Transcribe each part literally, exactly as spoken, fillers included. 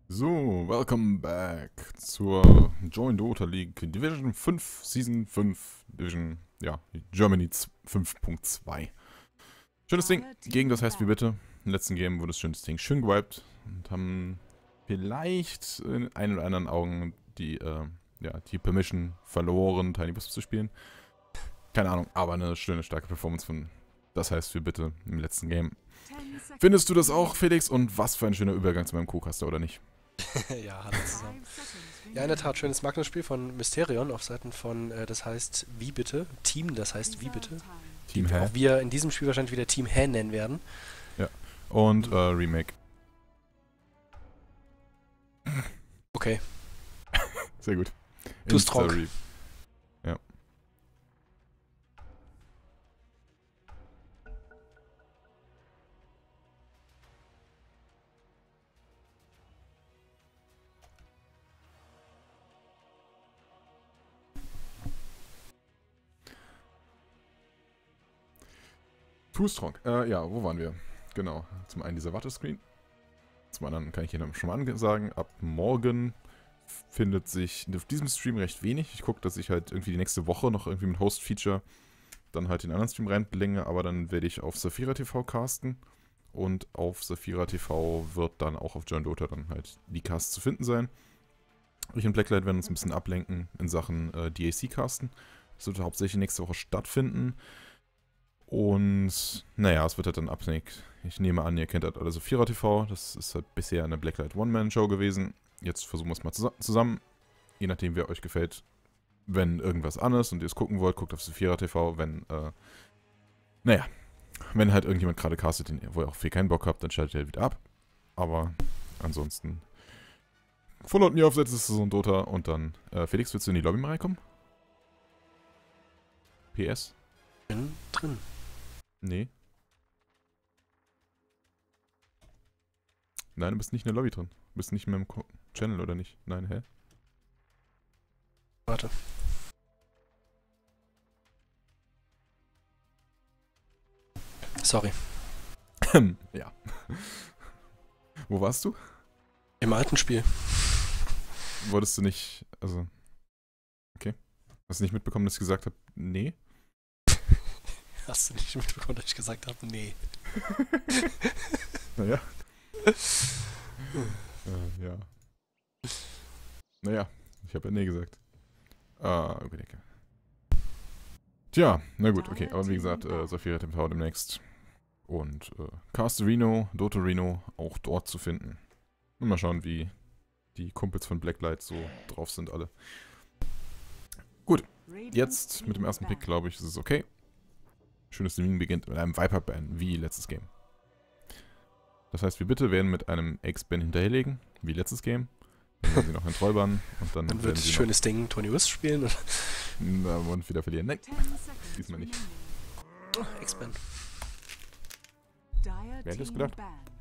So, welcome back zur Join Dota League Division fünf, Season fünf, Division, ja, Germany fünf Punkt zwei. Schönes Ding, gegen das heißt wie bitte. Im letzten Game wurde das schönes Ding schön gewiped und haben vielleicht in ein oder anderen Augen die, äh, ja, die Permission verloren, Tiny Wisp zu spielen. Keine Ahnung, aber eine schöne, starke Performance von das heißt wie bitte im letzten Game. Findest du das auch, Felix? Und was für ein schöner Übergang zu meinem Co-Caster, oder nicht? Ja, hallo zusammen. Ja, in der Tat, schönes Magnus-Spiel von Mysterion auf Seiten von, äh, das heißt wie bitte, Team, das heißt wie bitte. Team Die Hä? auch wir in diesem Spiel wahrscheinlich wieder Team Hä nennen werden. Ja. Und äh, Remake. Okay. Sehr gut. Too strong. Re ja. Too strong. Äh, ja, wo waren wir? Genau. Zum einen dieser Wartescreen. Zum anderen kann ich Ihnen schon mal sagen, ab morgen findet sich auf diesem Stream recht wenig. Ich gucke, dass ich halt irgendwie die nächste Woche noch irgendwie mit Host-Feature dann halt den anderen Stream reinblinge, aber dann werde ich auf Saphira T V casten und auf Saphira T V wird dann auch auf Join Dota dann halt die Casts zu finden sein. Ich und Blacklight werden uns ein bisschen ablenken in Sachen äh, D A C-Casten. Das wird hauptsächlich nächste Woche stattfinden. Und naja, es wird halt dann abhängig. Ich nehme an, ihr kennt halt alle Saphira T V. Das ist halt bisher eine Blacklight One-Man-Show gewesen. Jetzt versuchen wir es mal zus zusammen. Je nachdem, wer euch gefällt. Wenn irgendwas anderes und ihr es gucken wollt, guckt auf Saphira T V. Wenn, äh, naja, wenn halt irgendjemand gerade castet, wo ihr auch viel keinen Bock habt, dann schaltet ihr halt wieder ab. Aber ansonsten Follow mir aufsetzen, das ist so ein Dota. Und dann, äh, Felix, willst du in die Lobby mal reinkommen? P S? Bin drin. Nee. Nein, du bist nicht in der Lobby drin. Du bist nicht mehr im Ko Channel, oder nicht? Nein, hä? Warte. Sorry. Ja. Wo warst du? Im alten Spiel. Wolltest du nicht, also... Okay. Hast du nicht mitbekommen, dass ich gesagt habe, nee? Hast du nicht mitbekommen, dass ich gesagt habe, nee. Naja. äh, ja. Naja, ich habe ja nee gesagt. Ah, okay, okay. Tja, na gut, okay. Aber wie gesagt, äh, Saphira T V demnächst. Und äh, Casterino, Dotorino auch dort zu finden. Und mal schauen, wie die Kumpels von Blacklight so drauf sind alle. Gut, jetzt mit dem ersten Pick, glaube ich, ist es okay. Schönes Streaming beginnt mit einem Viper-Ban, wie letztes Game. Das heißt, wir bitte werden mit einem X-Ban hinterherlegen, wie letztes Game. Dann werden sie noch einen Trollban und dann, Dann wird werden sie schönes Ding Tony Wisp spielen. Und Na, und wieder verlieren. Nein, diesmal nicht. oh, X-Ben. Wer hätte es gedacht?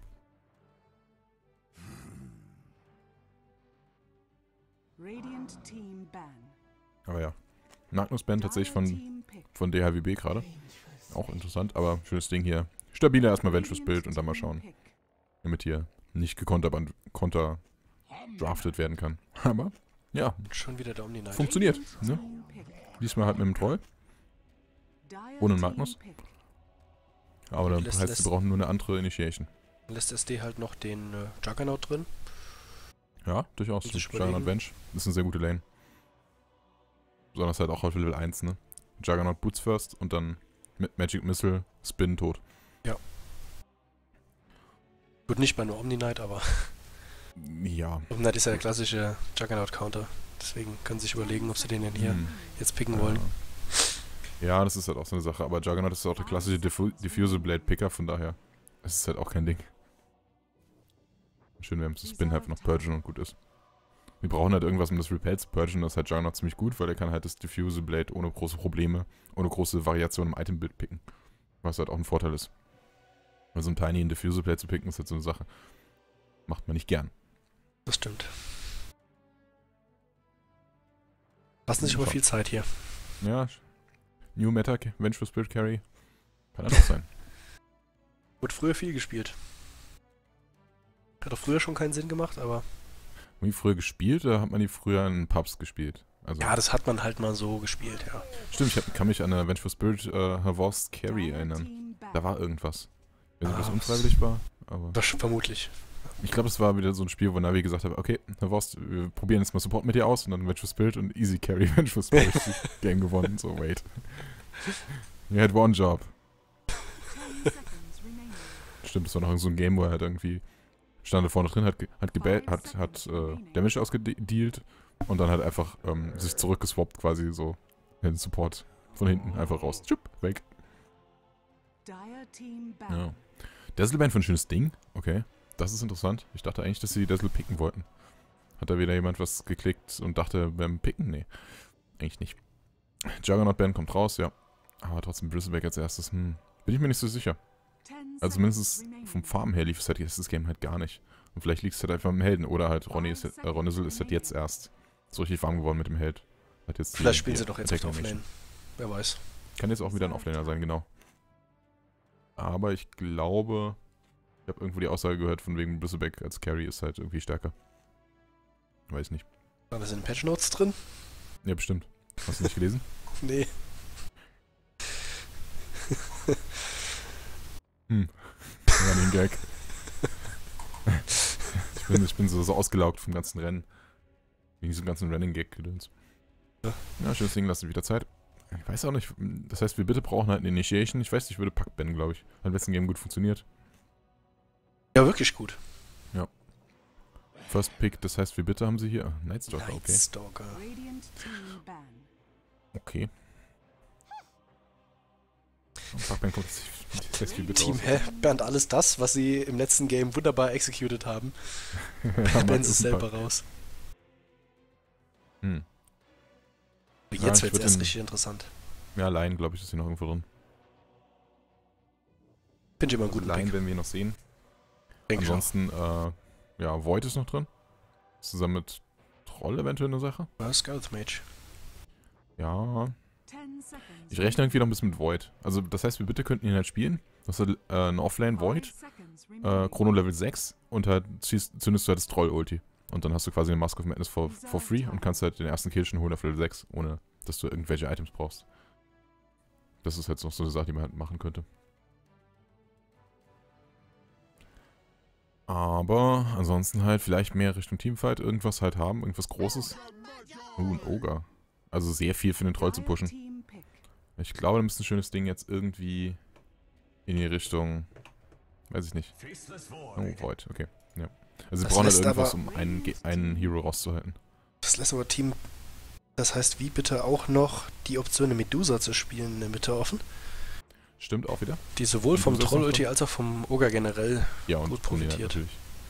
Aber ja. Magnus Band tatsächlich von, von D H W B gerade. Auch interessant, aber schönes Ding hier. Stabiler erstmal Ventress Bild und dann mal schauen. Damit hier nicht gekonter konter drafted werden kann. Aber, ja. Schon wieder der Omni-Knight. Funktioniert, ne? Diesmal halt mit dem Troll. Ohne einen Magnus. Aber dann Lässt- heißt, lässt- wir brauchen nur eine andere Initiation. Lässt S D halt noch den äh, Juggernaut drin. Ja, durchaus. Muss ich Juggernaut überlegen. Bench. Das ist eine sehr gute Lane. Besonders halt auch auf Level eins, ne? Juggernaut Boots first und dann mit Magic Missile Spin tot. Gut, nicht bei nur Omni-Knight, aber Ja. Omni-Knight ist ja der klassische Juggernaut-Counter. Deswegen können sie sich überlegen, ob sie den denn hier Hm. jetzt picken wollen. Ja, das ist halt auch so eine Sache. Aber Juggernaut ist auch der klassische Diffu Diffusal Blade Picker, von daher ist es halt auch kein Ding. Schön, wenn es Spin halt noch purgen und gut ist. Wir brauchen halt irgendwas, um das Repel zu purgen. Das ist halt Juggernaut ziemlich gut, weil er kann halt das Diffusal Blade ohne große Probleme, ohne große Variation im Item-Bild picken. Was halt auch ein Vorteil ist. Weil so ein Tiny in Diffusal Blade zu picken, ist halt so eine Sache. Macht man nicht gern. Das stimmt. Lassen sich aber viel Zeit hier. Ja. New Meta, Vengeful Spirit Carry. Kann halt auch sein. Wurde früher viel gespielt. Hat auch früher schon keinen Sinn gemacht, aber die früher gespielt oder hat man die früher in Pubs gespielt? Also, Ja, das hat man halt mal so gespielt, ja. stimmt, ich hab, kann mich an eine Vengeful Spirit äh, Havorst Carry erinnern. Da war irgendwas. Ich weiß nicht, ob das Ah, unfreiwillig war, aber... Das vermutlich. Ich glaube, das war wieder so ein Spiel, wo Navi gesagt hat, okay, Havorst, wir probieren jetzt mal Support mit dir aus und dann Vengeful Spirit und Easy Carry Vengeful Spirit Game gewonnen. So, wait. You had one job. Stimmt, das war noch so ein Game, wo er halt irgendwie stand da vorne drin, hat, ge- hat, gebä- hat, hat äh, Damage ausgedealt und dann hat einfach ähm, sich zurückgeswappt quasi so in den Support von hinten einfach raus. Tschupp, weg. Ja. Dazzleband für ein schönes Ding. Okay, das ist interessant. Ich dachte eigentlich, dass sie Dazzle picken wollten. Hat da wieder jemand was geklickt und dachte, beim Picken? Nee, eigentlich nicht. Juggernaut Band kommt raus, ja. Aber trotzdem Bristleback als erstes, hm, bin ich mir nicht so sicher. Also mindestens vom Farben her lief es halt jetzt das Game halt gar nicht. Und vielleicht liegt es halt einfach am Helden. Oder halt Ronny ist, äh, Ronizel ist halt jetzt erst so richtig warm geworden mit dem Held. Hat jetzt Vielleicht die, spielen die sie doch jetzt auf Attack der Animation. Offlane. Wer weiß. Kann jetzt auch wieder ein Offlaner sein, genau. Aber ich glaube, ich habe irgendwo die Aussage gehört, von wegen Bristleback als Carry ist halt irgendwie stärker. Weiß nicht. War das in den Patch Notes drin? Ja, bestimmt. Hast du nicht gelesen? Nee. Hm. Running Gag. ich, bin, ich bin so, so ausgelaugt vom ganzen Rennen. Wegen diesem ganzen Running Gag-Gedöns. Ja. Ja, schönes Ding, lass dir wieder Zeit. Ich weiß auch nicht, das heißt, wir bitte brauchen halt eine Initiation. Ich weiß nicht, ich würde Pack bannen, glaube ich. Hat im letzten Game gut funktioniert. Ja, wirklich gut. Ja. First Pick, das heißt, wir bitte haben sie hier. Ah, Nightstalker, okay. Nightstalker. Okay. Und Packban kommt das heißt, wir bitte Team aus. Hä? Bernd, alles das, was sie im letzten Game wunderbar executed haben, Ja, bannen sie ist ein selber Pack. raus. Hm. Jetzt Ja, ich wird es würd erst den- richtig interessant. Ja, Lion, glaube ich, ist hier noch irgendwo drin. Finde ich immer einen Also guten Lion Pick. werden wir noch sehen. Denk ich auch. Ansonsten, äh, ja, Void ist noch drin. Zusammen mit Troll eventuell eine Sache. Ja, Scout Mage. Ja. Ich rechne irgendwie noch ein bisschen mit Void. Also, das heißt, wir bitte könnten ihn halt spielen. Das ist äh, eine Offlane Void, äh, Chrono Level sechs und halt schießt, zündest du halt das Troll-Ulti. Und dann hast du quasi eine Mask of Madness for, for free und kannst halt den ersten Kill schon holen auf Level sechs, ohne dass du irgendwelche Items brauchst. Das ist halt noch so eine Sache, die man halt machen könnte. Aber ansonsten halt vielleicht mehr Richtung Teamfight, irgendwas halt haben, irgendwas Großes. Uh, ein Ogre. Also sehr viel für den Troll zu pushen. Ich glaube, das ist ein schönes Ding jetzt irgendwie in die Richtung, weiß ich nicht. Oh, Void, okay. Ja. Also sie Das brauchen halt lässt irgendwas, aber- um einen, Ge- einen Hero rauszuhalten. Das lässt aber Team... Das heißt, wie bitte auch noch die Option, eine Medusa zu spielen, in der Mitte offen? Stimmt auch wieder. Die sowohl vom Medusa ist noch Troll-Ulti drin. als auch vom Ogre generell... Ja, und Gut Omni halt profitiert. natürlich.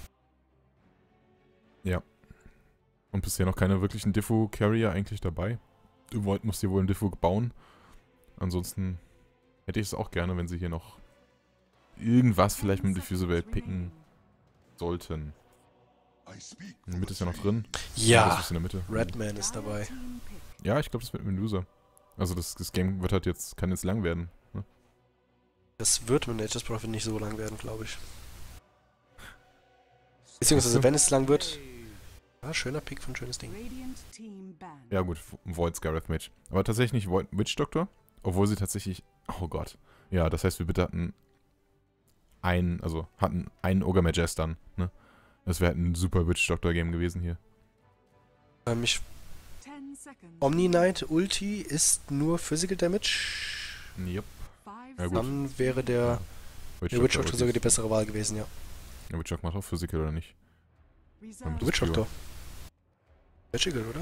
Ja. Und bisher noch keine wirklichen Diffu-Carrier eigentlich dabei. Du wollt, musst dir wohl einen Diffu bauen. Ansonsten hätte ich es auch gerne, wenn sie hier noch irgendwas vielleicht mit dem Diffuser Welt picken sollten. In der Mitte ist ja noch drin. Das Ja, ist in der Mitte. Redman ist dabei. Ja, ich glaube, das mit Medusa. Also das, das Game wird halt jetzt, kann jetzt lang werden. Ne? Das wird mit Nature's Prophet nicht so lang werden, glaube ich. Beziehungsweise, Weißt du? wenn es lang wird... Ah, schöner Pick von schönes Ding. Ja gut, Void Scareth Mage. Aber tatsächlich nicht Void Witch Doctor, obwohl sie tatsächlich... Oh Gott. Ja, das heißt, wir bitte hatten einen, also hatten einen Ogre Mages dann, ne? Das wäre halt ein super Witch Doctor Game gewesen hier. Ähm, ich... Omni Knight Ulti ist nur Physical Damage. Yep. Ja gut. Dann wäre der, Witch der Witch Doctor Ulti sogar die ist- bessere Wahl gewesen, ja. Ja, Witch Doctor macht auch Physical oder nicht? Damit Witch Pure. Doctor. Magical, oder?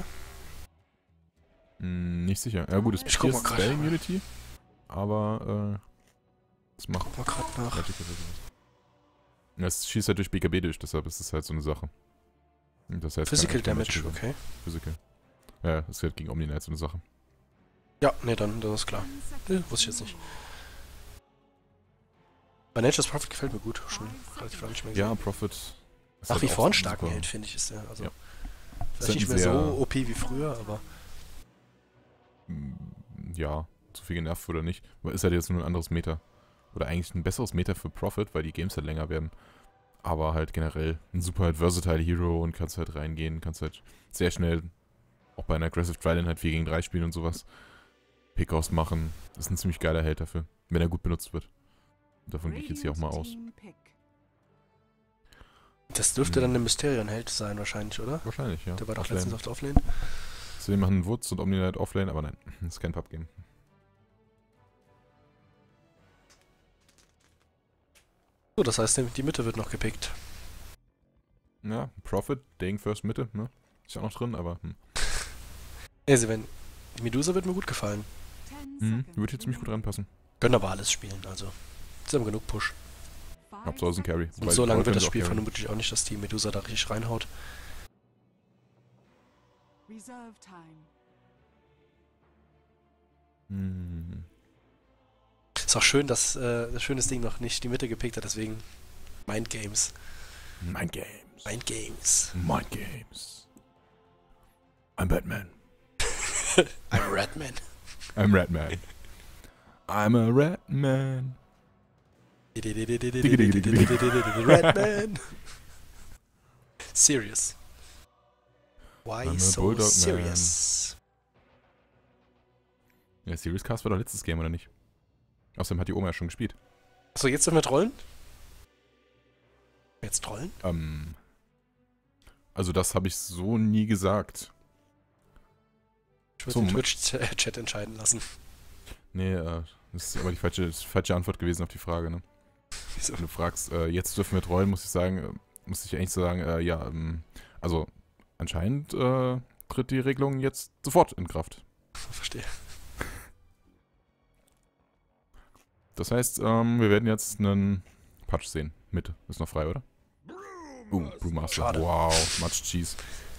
Hm, nicht sicher. Ja gut, es Ich guck mal ist grad. Spell Immunity, aber äh, das macht Guck mal gerade nach. Magic oder sowas. Ja, es schießt halt durch B K B durch, deshalb ist es halt so eine Sache. Und das heißt, Physical kann eigentlich Damage, kein Magic okay. sein. Physical. Ja, das ist halt gegen Omni Knight so eine Sache. Ja, ne, dann, das ist klar. Ne, wusste ich jetzt nicht. Bei Nature's Prophet gefällt mir gut. Schon relativ lange nicht mehr gesehen. Ja, Prophet. ist Nach halt wie auch vor einen super- starken Held, finde ich, ist der. Also, Ja. vielleicht Ist halt nicht ein mehr sehr- so O P wie früher, aber Mm, Ja, zu viel genervt oder nicht. Aber ist halt jetzt nur ein anderes Meta. Oder eigentlich ein besseres Meta für Prophet, weil die Games halt länger werden. Aber halt generell ein super halt versatile Hero und kannst halt reingehen, kannst halt sehr schnell auch bei einer Aggressive Trident halt vier gegen drei spielen und sowas. Pickoffs machen. Das ist ein ziemlich geiler Held dafür, wenn er gut benutzt wird. Und davon gehe ich jetzt hier auch mal aus. Das dürfte dann der Mysterion-Held sein wahrscheinlich, oder? Wahrscheinlich, ja. Der war doch Offlane. letztens auf der Offlane. So, wir machen Woods und Omni-Knight Offlane, aber nein, das ist kein Pub-Game. So, das heißt, die Mitte wird noch gepickt. Ja, Prophet, Daying First Mitte, ne? Ist ja auch noch drin, aber hm. Also wenn die Medusa wird mir gut gefallen. Mhm, würde hier ziemlich gut reinpassen. Können aber alles spielen, also. Sie haben genug Push. Hauptsache ist ein Carry. Und so lange wird das Spiel vermutlich auch nicht, dass die Medusa da richtig reinhaut. Hm. Ist auch schön, dass äh, das schöne Ding noch nicht die Mitte gepickt hat, deswegen Mind Games. Mind Games. Mind Games. Mind Games. I'm Batman. I'm Ratman. I'm Ratman. I'm a Ratman. Ratman. Serious. Why I'm a so Bulldog serious? Ja, Serious Cast war doch letztes Game, oder nicht? Außerdem hat die Oma ja schon gespielt. So, jetzt dürfen wir trollen? Jetzt trollen? Ähm. Also, das habe ich so nie gesagt. Ich würde So, den Twitch-Chat entscheiden lassen. Nee, äh, das ist aber die falsche, falsche Antwort gewesen auf die Frage, ne? Wieso? Wenn du fragst, äh, jetzt dürfen wir trollen, muss ich sagen, äh, muss ich eigentlich sagen, äh, ja, ähm, also anscheinend äh, tritt die Regelung jetzt sofort in Kraft. Verstehe. Das heißt, ähm, wir werden jetzt einen Patch sehen. Mitte. Ist noch frei, oder? Uh, Brewmaster. Schade. Wow, much cheese.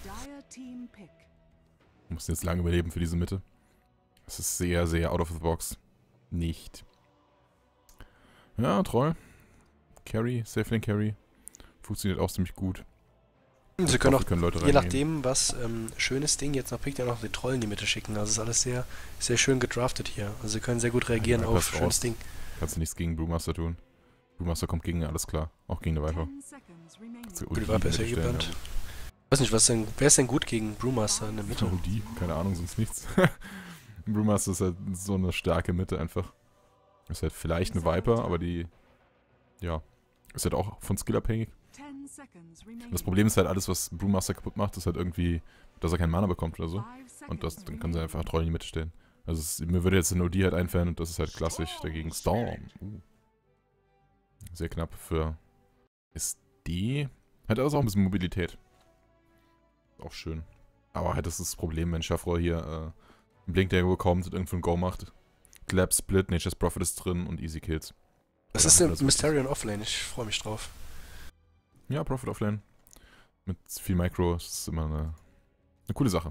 Wir mussten jetzt lange überleben für diese Mitte. Das ist sehr, sehr out of the box. Nicht. Ja, Troll. Carry, Safelink Carry. Funktioniert auch ziemlich gut. Sie können auch, können Leute je reingehen. nachdem, was ähm, schönes Ding jetzt noch pickt, ja noch die Trollen in die Mitte schicken. Also ist alles sehr, sehr schön gedraftet hier. Also sie können sehr gut reagieren Ja, auf pass schönes raus. Ding. Kannst du nichts gegen Brewmaster tun. Brewmaster kommt gegen alles klar. Auch gegen eine Viper. Gut, die Viper ist ja gebrannt. Weiß nicht, was denn, wer ist denn gut gegen Brewmaster in der Mitte? Oh, die? Keine Ahnung, sonst nichts. Brewmaster ist halt so eine starke Mitte einfach. Ist halt vielleicht eine Viper, aber die, ja, ist halt auch von Skill abhängig. Das Problem ist halt, alles, was Brewmaster kaputt macht, ist halt irgendwie, dass er keinen Mana bekommt oder so. Und das, dann kann sie einfach Troll in die Mitte stellen. Also es, mir würde jetzt ein O D halt einfallen und das ist halt klassisch dagegen Storm. Uh. Sehr knapp für S D. Hat also auch ein bisschen Mobilität. Auch schön. Aber halt das ist das Problem, wenn Schaffrohr hier äh, einen Blink Dagger bekommt und irgendwo ein Go macht. Clap, Split, Nature's Prophet ist drin und Easy Kills. Das Oder ist halt der das Mysterion Offlane, ich freue mich drauf. Ja, Prophet Offlane. Mit viel Micro, das ist immer eine, eine coole Sache.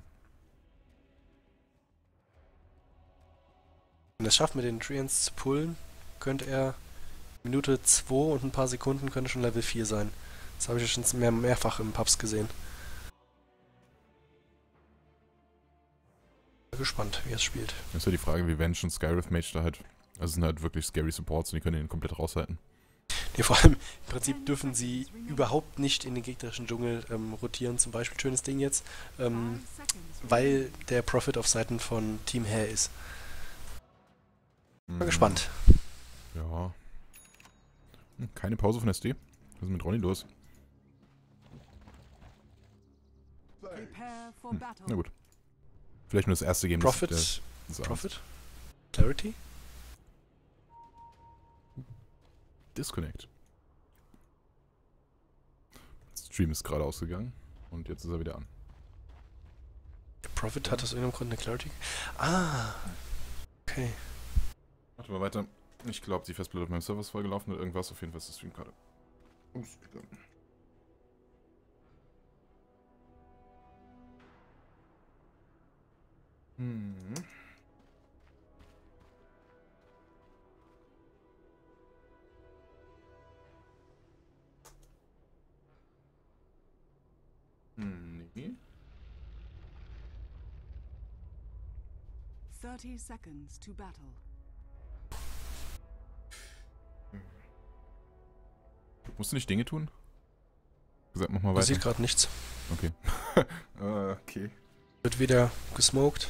Wenn er es schafft, mit den Treants zu pullen, könnte er Minute zwei und ein paar Sekunden könnte schon Level vier sein. Das habe ich ja schon mehr, mehrfach im Pubs gesehen. Bin gespannt, wie er es spielt. Das ist ja die Frage, wie Venge und Skyrith Mage da halt. Also es sind halt wirklich scary Supports und die können den komplett raushalten. Nee, vor allem, im Prinzip dürfen sie überhaupt nicht in den gegnerischen Dschungel ähm, rotieren, zum Beispiel, schönes Ding jetzt, ähm, weil der Prophet auf Seiten von Team Hair ist. Bin Hm, gespannt. Ja. Hm, keine Pause von S D. Was ist mit Ronny los? Hm, na gut. Vielleicht nur das erste Game. Prophet, des, des Prophet? Clarity? Disconnect. Stream ist gerade ausgegangen und jetzt ist er wieder an. Der Prophet hat aus irgendeinem Grund eine Clarity? Ah! Okay. Warte mal weiter. Ich glaube, die Festplatte auf meinem Server ist vollgelaufen oder irgendwas. Auf jeden Fall ist der Stream gerade ausgegangen. Hm. Hm, nee. thirty seconds to battle. Musst du nicht Dinge tun? Gesagt, mach mal Man weiter. sieht gerade nichts. Okay. äh, okay. Wird wieder gesmoked.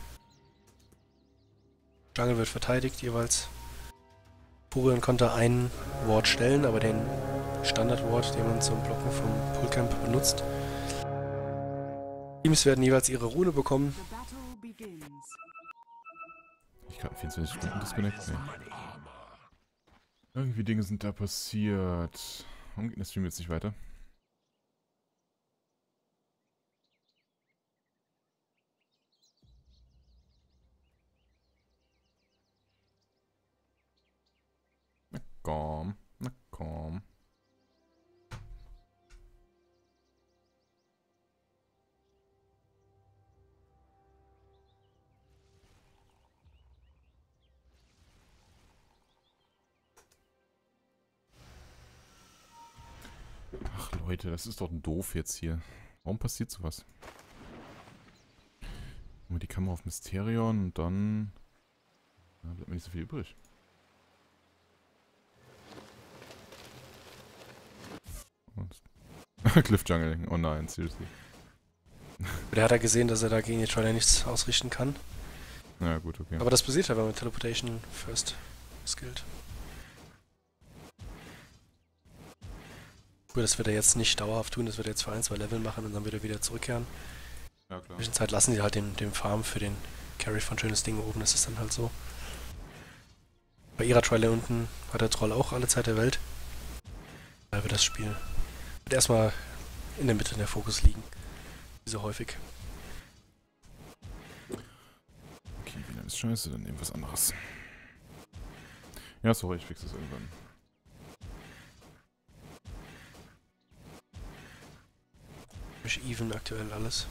Jungle wird verteidigt jeweils. Furion konnte einen Ward stellen, aber den Standard-Ward, den man zum Blocken vom Pullcamp benutzt. Teams werden jeweils ihre Rune bekommen. The battle begins. Ich kann vierundzwanzig Stunden Disconnect? Nee. Irgendwie Dinge sind da passiert. Warum geht der Stream jetzt nicht weiter? Na komm, na komm. Ach Leute, das ist doch doof jetzt hier. Warum passiert sowas? Nur die Kamera auf Mysterion und dann... Da bleibt mir nicht so viel übrig. Cliff Jungle. Oh nein, seriously. Der hat ja gesehen, dass er da gegen die Troller nichts ausrichten kann. Ja gut, okay. Aber das passiert ja, wenn man Teleportation first skillt. Gut, das wird er jetzt nicht dauerhaft tun, das wird er jetzt für ein, zwei Level machen und dann wird er wieder zurückkehren. Ja, klar. In der Zwischenzeit lassen sie halt den, den Farm für den Carry von Schönes Ding oben, das ist dann halt so. Bei ihrer Trolle unten hat der Troll auch alle Zeit der Welt. Da wird das Spiel wird erstmal in der Mitte in der Fokus liegen. Wie so häufig. Okay, wieder ist scheiße, dann nehmen wir was anderes. Ja, sorry, ich fixe es irgendwann. Ist even aktuell alles.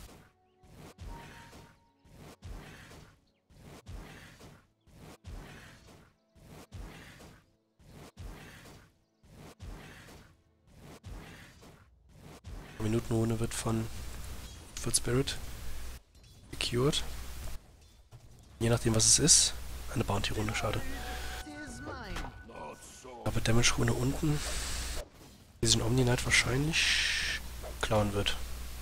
Minutenrune wird von Foot Spirit secured. Je nachdem was es ist. Eine Bounty-Runde, schade. Aber Damage-Rune unten. Diesen Omni-Knight wahrscheinlich klauen wird.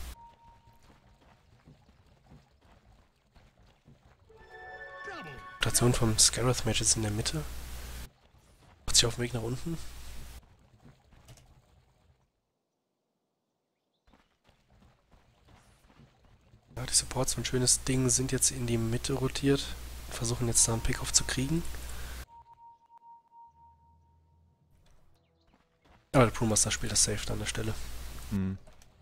Rotation vom Scarroth Mage jetzt in der Mitte. Macht sich auf dem Weg nach unten. Ja, die Supports von Schönes Ding sind jetzt in die Mitte rotiert. Versuchen jetzt da einen Pick-Off zu kriegen. Aber der Brewmaster spielt das safe an der Stelle. Hm.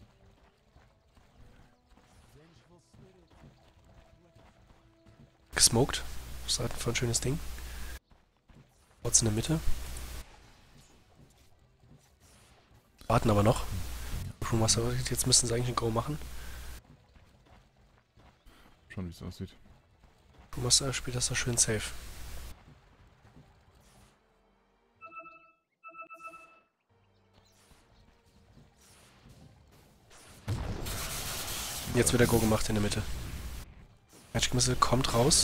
Gesmoked. Auf Seiten von Schönes Ding. Trotz in der Mitte. Warten aber noch. Brewmaster, jetzt müssen sie eigentlich ein Go machen. Schon wie es aussieht. Brewmaster spielt das da schön safe. Jetzt wird der Go gemacht in der Mitte. Magic Missile kommt raus.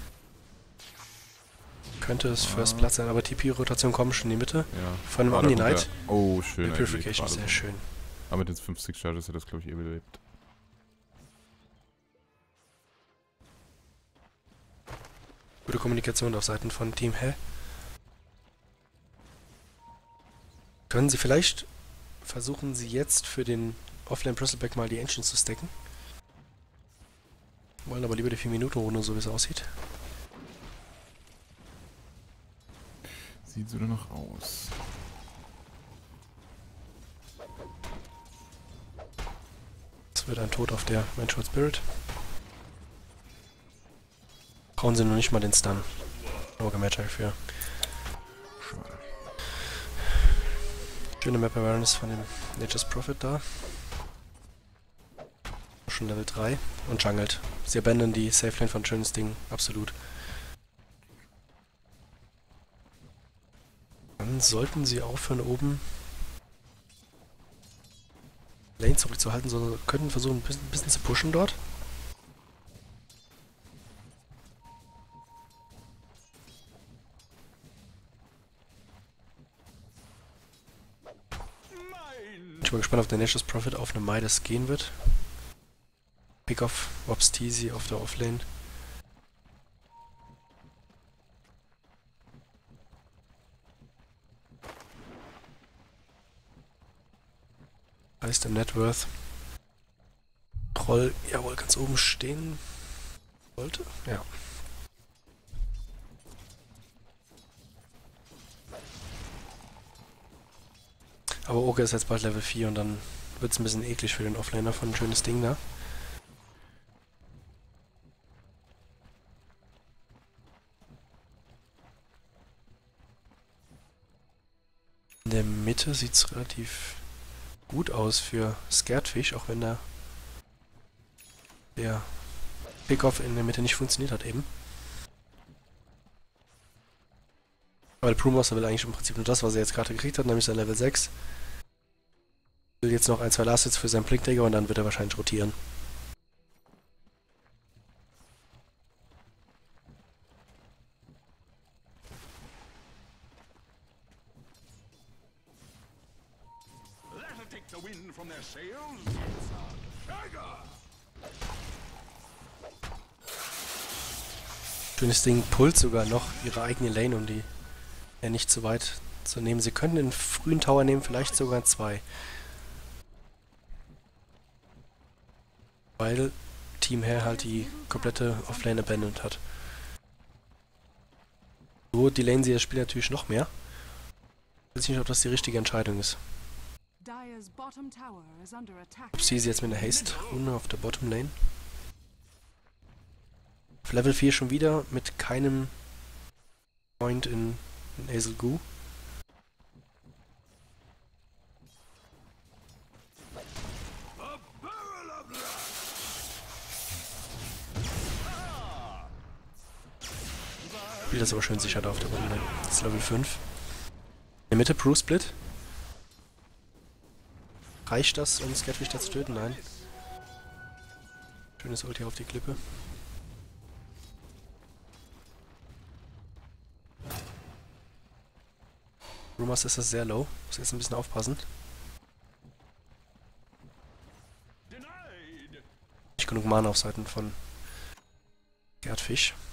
Könnte es First Platz sein, aber T P-Rotation kommt schon in die Mitte. Ja. Von dem Ah, da Omni kommt Knight. der- Oh, schön. Die Purification, sehr schön. Aber mit den fünf Six Charges hat das, glaube ich, eh überlebt. Gute Kommunikation auf Seiten von Team Hell. Können Sie vielleicht versuchen, Sie jetzt für den Offlane Bristleback mal die Ancients zu stacken? Wollen aber lieber die vier Minuten Runde, so wie es aussieht. Sieht so noch aus. Es wird ein Tod auf der Vengeful Spirit. Brauchen Sie noch nicht mal den Stun. Nur Magic für. Schade. Schöne Map Awareness von dem Nature's Prophet da. Schon Level drei und jungelt. Sie abandon die Safe Lane von Schönes Ding, absolut. Dann sollten sie aufhören oben Lane zurückzuhalten, sondern könnten versuchen ein bisschen, ein bisschen zu pushen dort. Ich bin mal gespannt, ob der Nature's Prophet auf eine Midas gehen wird. Pick-off, Wobstizi auf der Offlane. Heißt im Networth. Troll, jawohl, ganz oben stehen. Sollte? Ja. Aber Oke ist jetzt bald Level vier und dann wird es ein bisschen eklig für den Offlaner von ein schönes Ding da. In der Mitte sieht es relativ gut aus für Scaredfish, auch wenn da der Pickoff in der Mitte nicht funktioniert hat eben. Weil Brewmaster will eigentlich im Prinzip nur das, was er jetzt gerade gekriegt hat, nämlich sein Level sechs. Will jetzt noch ein, zwei Last Hits für seinen Blinkträger und dann wird er wahrscheinlich rotieren. Schönes Ding, pullt sogar noch ihre eigene Lane, um die ja nicht zu weit zu nehmen. Sie könnten den frühen Tower nehmen, vielleicht sogar zwei. Weil Team Hair halt die komplette Offlane abandoned hat. So delayen sie das Spiel natürlich noch mehr. Ich weiß nicht, ob das die richtige Entscheidung ist. Ob sie jetzt mit einer Haste-Rune auf der Bottom Lane. Auf Level vier schon wieder mit keinem Point in, in Hazel Goo. Spielt das aber schön sicher da auf der Bottom Lane. Das ist Level fünf. In der Mitte Brew Split. Reicht das, um Scaredfish da zu töten? Nein. Schönes Ulti auf die Klippe. Brewmaster ist das sehr low. Muss jetzt ein bisschen aufpassen. Nicht genug Mana auf Seiten von Scaredfish.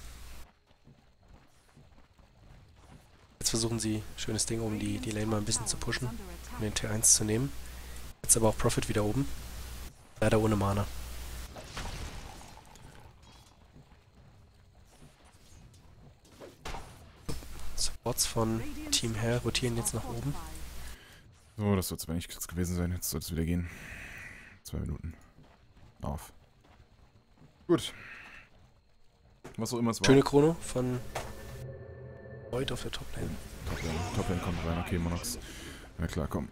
Jetzt versuchen sie, schönes Ding, um die, die Lane mal ein bisschen zu pushen, um den T eins zu nehmen. Jetzt aber auch Prophet wieder oben. Leider ohne Mana. Supports von Team Hair rotieren jetzt nach oben. So, das soll es aber nicht kurz gewesen sein. Jetzt soll es wieder gehen. Zwei Minuten. Auf. Gut. Was auch immer es war. Schöne Chrono von Void auf der Toplane. Toplane, Toplane kommt rein. Okay, Monox. Ja klar, komm.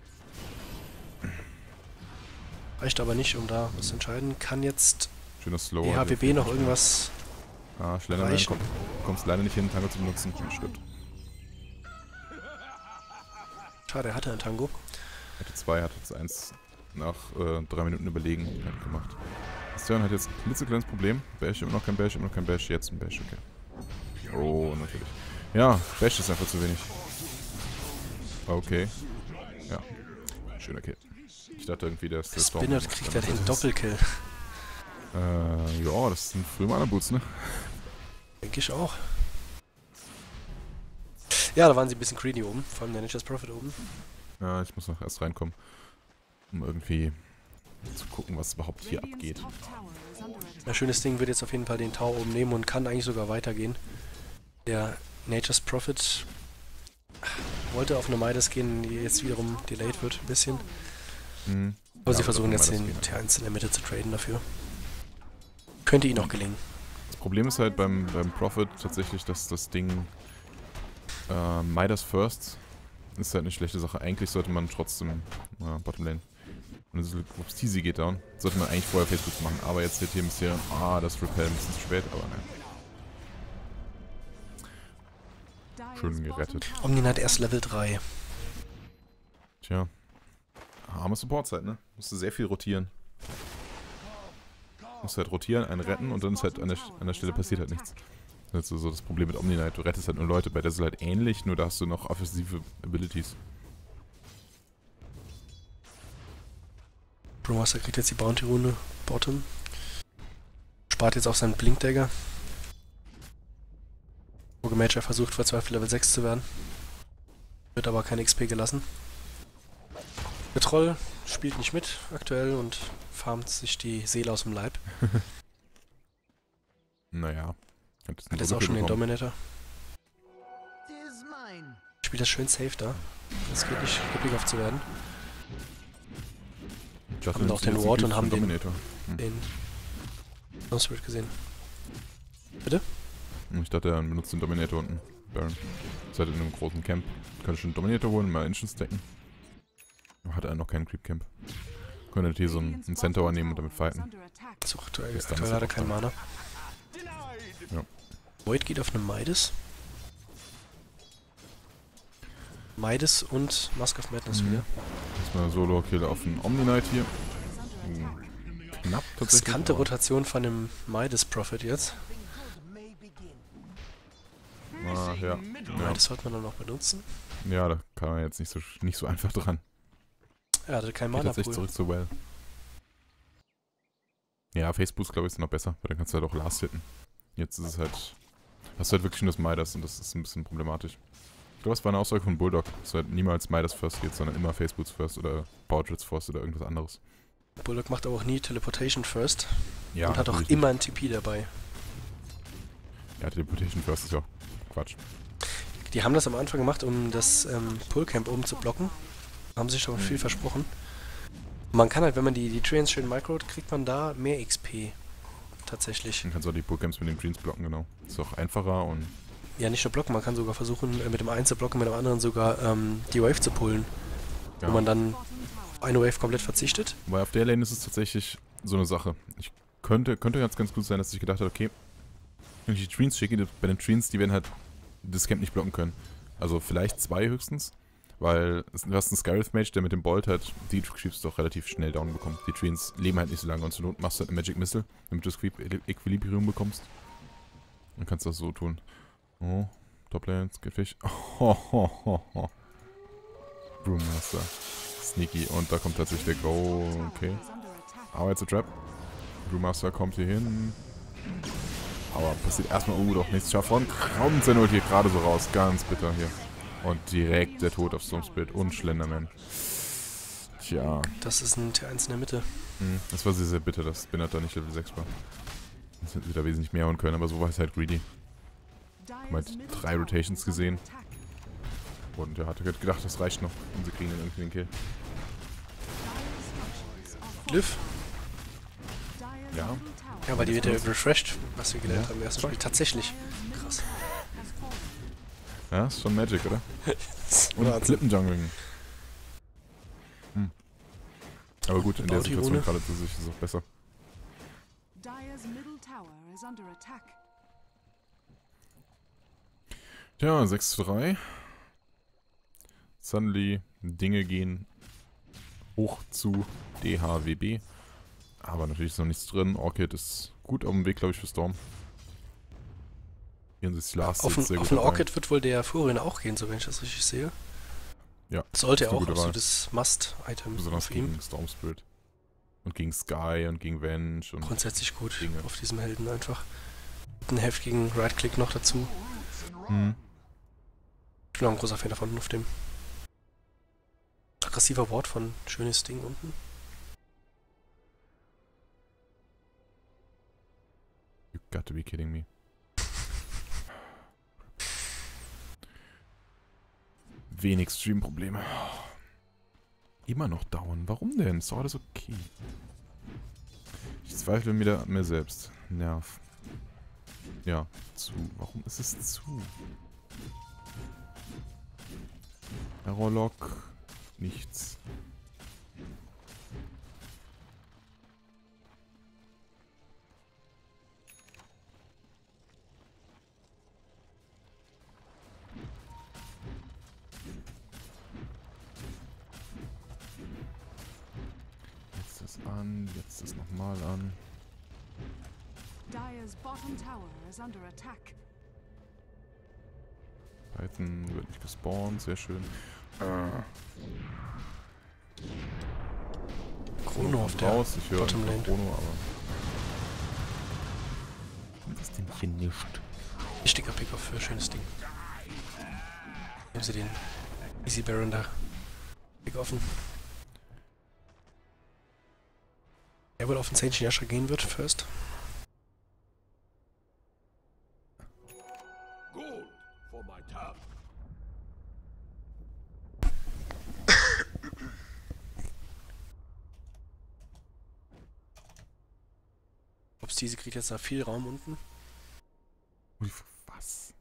Reicht aber nicht, um da was zu entscheiden. Kann jetzt Schöner Slow. E H W B noch irgendwas Ah, Schlenderman, komm, kommst leider nicht hin, Tango zu benutzen. Stimmt. Schade, er hatte einen Tango. Er hatte zwei, hat jetzt eins nach äh, drei Minuten überlegen halt gemacht. Stern hat jetzt ein klitzekleines Problem. Bash, immer noch kein Bash, immer noch kein Bash, jetzt ein Bash, okay. Oh, natürlich. Ja, Bash ist einfach zu wenig. Okay. Ja, schöner Kill. Ich dachte irgendwie, dass das Spinner kriegt ja den Doppelkill. Äh, ja, das sind frühe Mana-Boots, ne? Denke ich auch. Ja, da waren sie ein bisschen greedy oben, vor allem der Nature's Prophet oben. Ja, ich muss noch erst reinkommen, um irgendwie zu gucken, was überhaupt hier abgeht. Ein schönes Ding, wird jetzt auf jeden Fall den Tower oben nehmen und kann eigentlich sogar weitergehen. Der Nature's Prophet wollte auf eine Midas gehen, die jetzt wiederum delayed wird ein bisschen. Mhm. Aber Ja, sie versuchen jetzt den den T eins in der Mitte zu traden dafür. Könnte ihnen auch gelingen. Das Problem ist halt beim, beim Prophet tatsächlich, dass das Ding äh, Midas First ist halt eine schlechte Sache. Eigentlich sollte man trotzdem äh, Bottom Lane. Und das Wobstizi geht down. Sollte man eigentlich vorher Facebook machen. Aber jetzt wird hier ein bisschen, ah, das Repel ein bisschen zu spät, aber ne. Schön gerettet. Omnin hat erst Level drei. Tja. Arme Supportzeit, ne? Musst du sehr viel rotieren. Musst halt rotieren, einen retten und dann ist halt an der, an der Stelle passiert halt nichts. Das ist so das Problem mit Omni Knight. Du rettest halt nur Leute, bei der ist es halt ähnlich, nur da hast du noch offensive Abilities. Brewmaster kriegt jetzt die Bounty-Rune Bottom. Spart jetzt auch seinen Blinkdagger. Rogue Mage versucht verzweifelt Level sechs zu werden. Wird aber kein X P gelassen. Der Troll spielt nicht mit aktuell und farmt sich die Seele aus dem Leib. Naja. Hat jetzt auch schon den Dominator. Spielt das schön safe da. Es geht nicht, gepickoff zu werden. Justin haben auch den Ward und haben den, Dominator. Hm. den Spirit gesehen. Bitte? Ich dachte, er benutzt den Dominator unten. Baron. Seid in einem großen Camp. Kann ich einen Dominator holen, mal Instance stacken. Hat er noch keinen Creep Camp. Könnte hier so einen, einen Centaur nehmen und damit fighten. So, aktuell, aktuell hat er keinen Mana. Ja. Void geht auf eine Midas. Midas und Mask of Madness mhm. wieder. Erstmal Solo-Kill auf den Omni-Knight hier. Uh, knapp tatsächlich. Riskante Rotation von dem Midas Prophet jetzt. Ah, ja. Ja, das sollte man dann auch benutzen. Ja, da kann man jetzt nicht so, nicht so einfach dran. Ja, hatte kein Geht Mana tatsächlich zurück zu Well. Ja, Facebook glaube ich ist noch besser, weil dann kannst du halt auch Last hitten. Jetzt ist es halt... Hast du halt wirklich nur das Midas und das ist ein bisschen problematisch. Ich glaube, es war eine Aussage von Bulldog, dass du halt niemals Midas First geht, sondern immer Facebooks First oder Portraits First oder irgendwas anderes. Bulldog macht aber auch nie Teleportation First. Ja, und hat auch immer ein T P dabei. Ja, Teleportation First ist ja auch Quatsch. Die haben das am Anfang gemacht, um das ähm, Pullcamp oben zu blocken. Haben sich schon mhm. viel versprochen. Man kann halt, wenn man die, die Treants schön microt, kriegt man da mehr X P. Tatsächlich. Dann kannst du auch die Pullcamps mit den Treants blocken, genau. Ist auch einfacher und... Ja, nicht nur blocken, man kann sogar versuchen, mit dem einen zu blocken, mit dem anderen sogar ähm, die Wave zu pullen. Ja. Wo man dann auf eine Wave komplett verzichtet. Weil auf der Lane ist es tatsächlich so eine Sache. Ich könnte, könnte ganz, ganz gut sein, dass ich gedacht habe, okay, wenn ich die Treants schicke, bei den Treants, die werden halt das Camp nicht blocken können. Also vielleicht zwei höchstens, weil du hast einen Skyrith Mage, der mit dem Bolt halt die Creeps doch relativ schnell down bekommt. Die Treants leben halt nicht so lange und zur Not machst du halt eine Magic Missile, damit du das Equilibrium bekommst. Dann kannst du das so tun. Oh, Toplane, Skillfish. Oh, ho, ho, ho. Brewmaster. Sneaky. Und da kommt tatsächlich der Go. Okay. Aber jetzt ein Trap. Brewmaster kommt hier hin. Aber passiert erstmal, oh doch, nichts Schaffron. Kommt sein Ult hier gerade so raus. Ganz bitter hier. Und direkt der Tod auf Stormspirit und Schlenderman. Tja. Das ist ein T eins in der Mitte. Hm, das war sehr, sehr bitter, dass Spinner da nicht Level sechs war. Das hätten sie da wesentlich mehr holen können, aber so war es halt greedy. Ich meine, drei Rotations gesehen. Und er hatte gedacht, das reicht noch. Und sie kriegen dann irgendwie den Kill. Glyph? Ja. Ja, weil die wird ja refreshed, was wir gelernt ja. haben im ersten Spiel. Tatsächlich. Krass. Ja, ist schon Magic, oder? Und Klippenjungling. Hm. Aber gut, in der Situation gerade zu sich ist es auch besser. Ja, sechs zu drei. Suddenly Dinge gehen hoch zu D H W B. Aber natürlich ist noch nichts drin. Orchid ist gut auf dem Weg, glaube ich, für Storm. vierundsechzig Last auf den, auf den Orchid wird wohl der Furien auch gehen, so wenn ich das richtig sehe. Ja. Sollte er auch, also das Must-Item besonders auf gegen ihm. Storm Spirit. Und gegen Sky und gegen Venge und grundsätzlich gut Dinge. Auf diesem Helden einfach. Einen heftigen Right-Click noch dazu. Mhm. Ich bin auch ein großer Fan davon, auf dem aggressiver Wort von schönes Ding unten. You got to be kidding me. Wenig Stream-Probleme. Immer noch dauern. Warum denn? Ist doch alles okay. Ich zweifle wieder an mir selbst. Nerv. Ja, zu. Warum ist es zu? Errorlog. Nichts. Jetzt das an, jetzt das nochmal an. Dire's bottom tower is under attack. Python wird nicht gespawnt, sehr schön. Äh. Chrono auf der raus. Ich höre Bottom Lane. Chrono, aber... Das Ding hier nicht. Wichtiger Pickoff für schönes Ding. Nehmen Sie den Easy Baron da. Pickoffen. Er wohl auf den Sage Yasha gehen wird, first. Ob diese kriegt jetzt da viel Raum unten? Ui, was?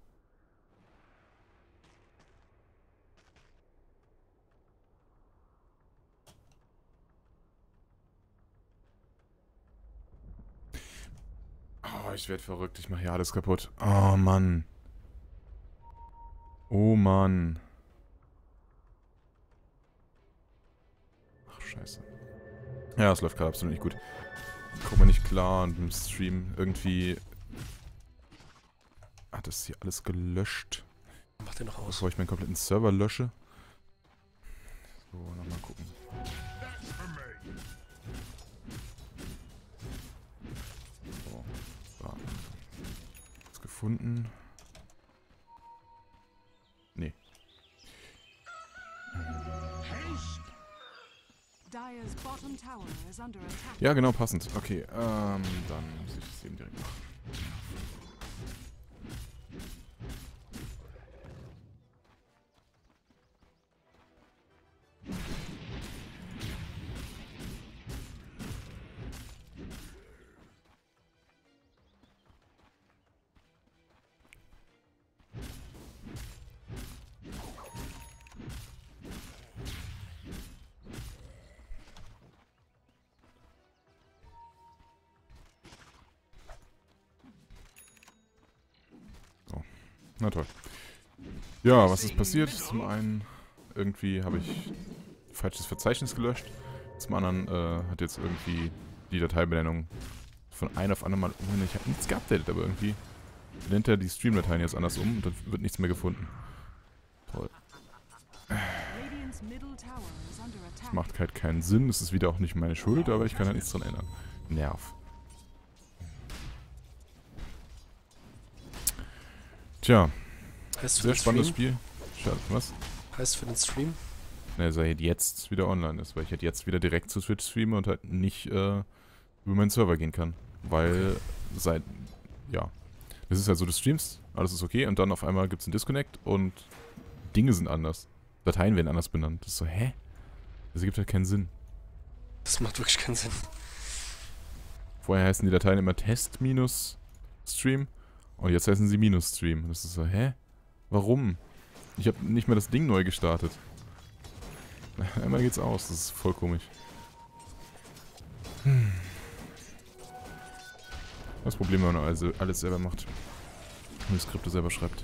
Oh, ich werde verrückt. Ich mache hier alles kaputt. Oh, Mann. Oh, Mann. Ach, scheiße. Ja, es läuft gerade absolut nicht gut. Ich komme nicht klar und im Stream irgendwie... Hat das hier alles gelöscht. Mach den noch aus. Bevor ich meinen kompletten Server lösche. So, nochmal gucken. So, da. Was gefunden? Nee. Dire's bottom tower is under attack. Ja, genau, passend. Okay, ähm, dann muss ich das eben direkt machen. Na toll. Ja, was ist passiert? Zum einen, irgendwie habe ich falsches Verzeichnis gelöscht. Zum anderen äh, hat jetzt irgendwie die Dateibenennung von einem auf andere Mal... Ich habe nichts geupdatet, aber irgendwie nennt er die Stream-Dateien jetzt anders um und dann wird nichts mehr gefunden. Toll. Das macht halt keinen Sinn. Das ist wieder auch nicht meine Schuld, aber ich kann halt nichts dran ändern. Nerv. Tja, Heißt sehr spannendes Stream? Spiel. Schade, was? Heißt für den Stream? Ne, sei halt jetzt wieder online ist, weil ich halt jetzt wieder direkt zu Twitch streame und halt nicht äh, über meinen Server gehen kann. Weil Okay. seit, ja, das ist halt so, du streamst, alles ist okay und dann auf einmal gibt es einen Disconnect und Dinge sind anders. Dateien werden anders benannt. Das ist so, hä? Das ergibt halt keinen Sinn. Das macht wirklich keinen Sinn. Vorher heißen die Dateien immer Test-Stream und jetzt heißen sie Minus-Stream. Das ist so, hä? Warum? Ich habe nicht mal das Ding neu gestartet. Einmal geht's aus, das ist voll komisch. Hm. Das Problem, wenn man also alles selber macht. Und die Skripte selber schreibt.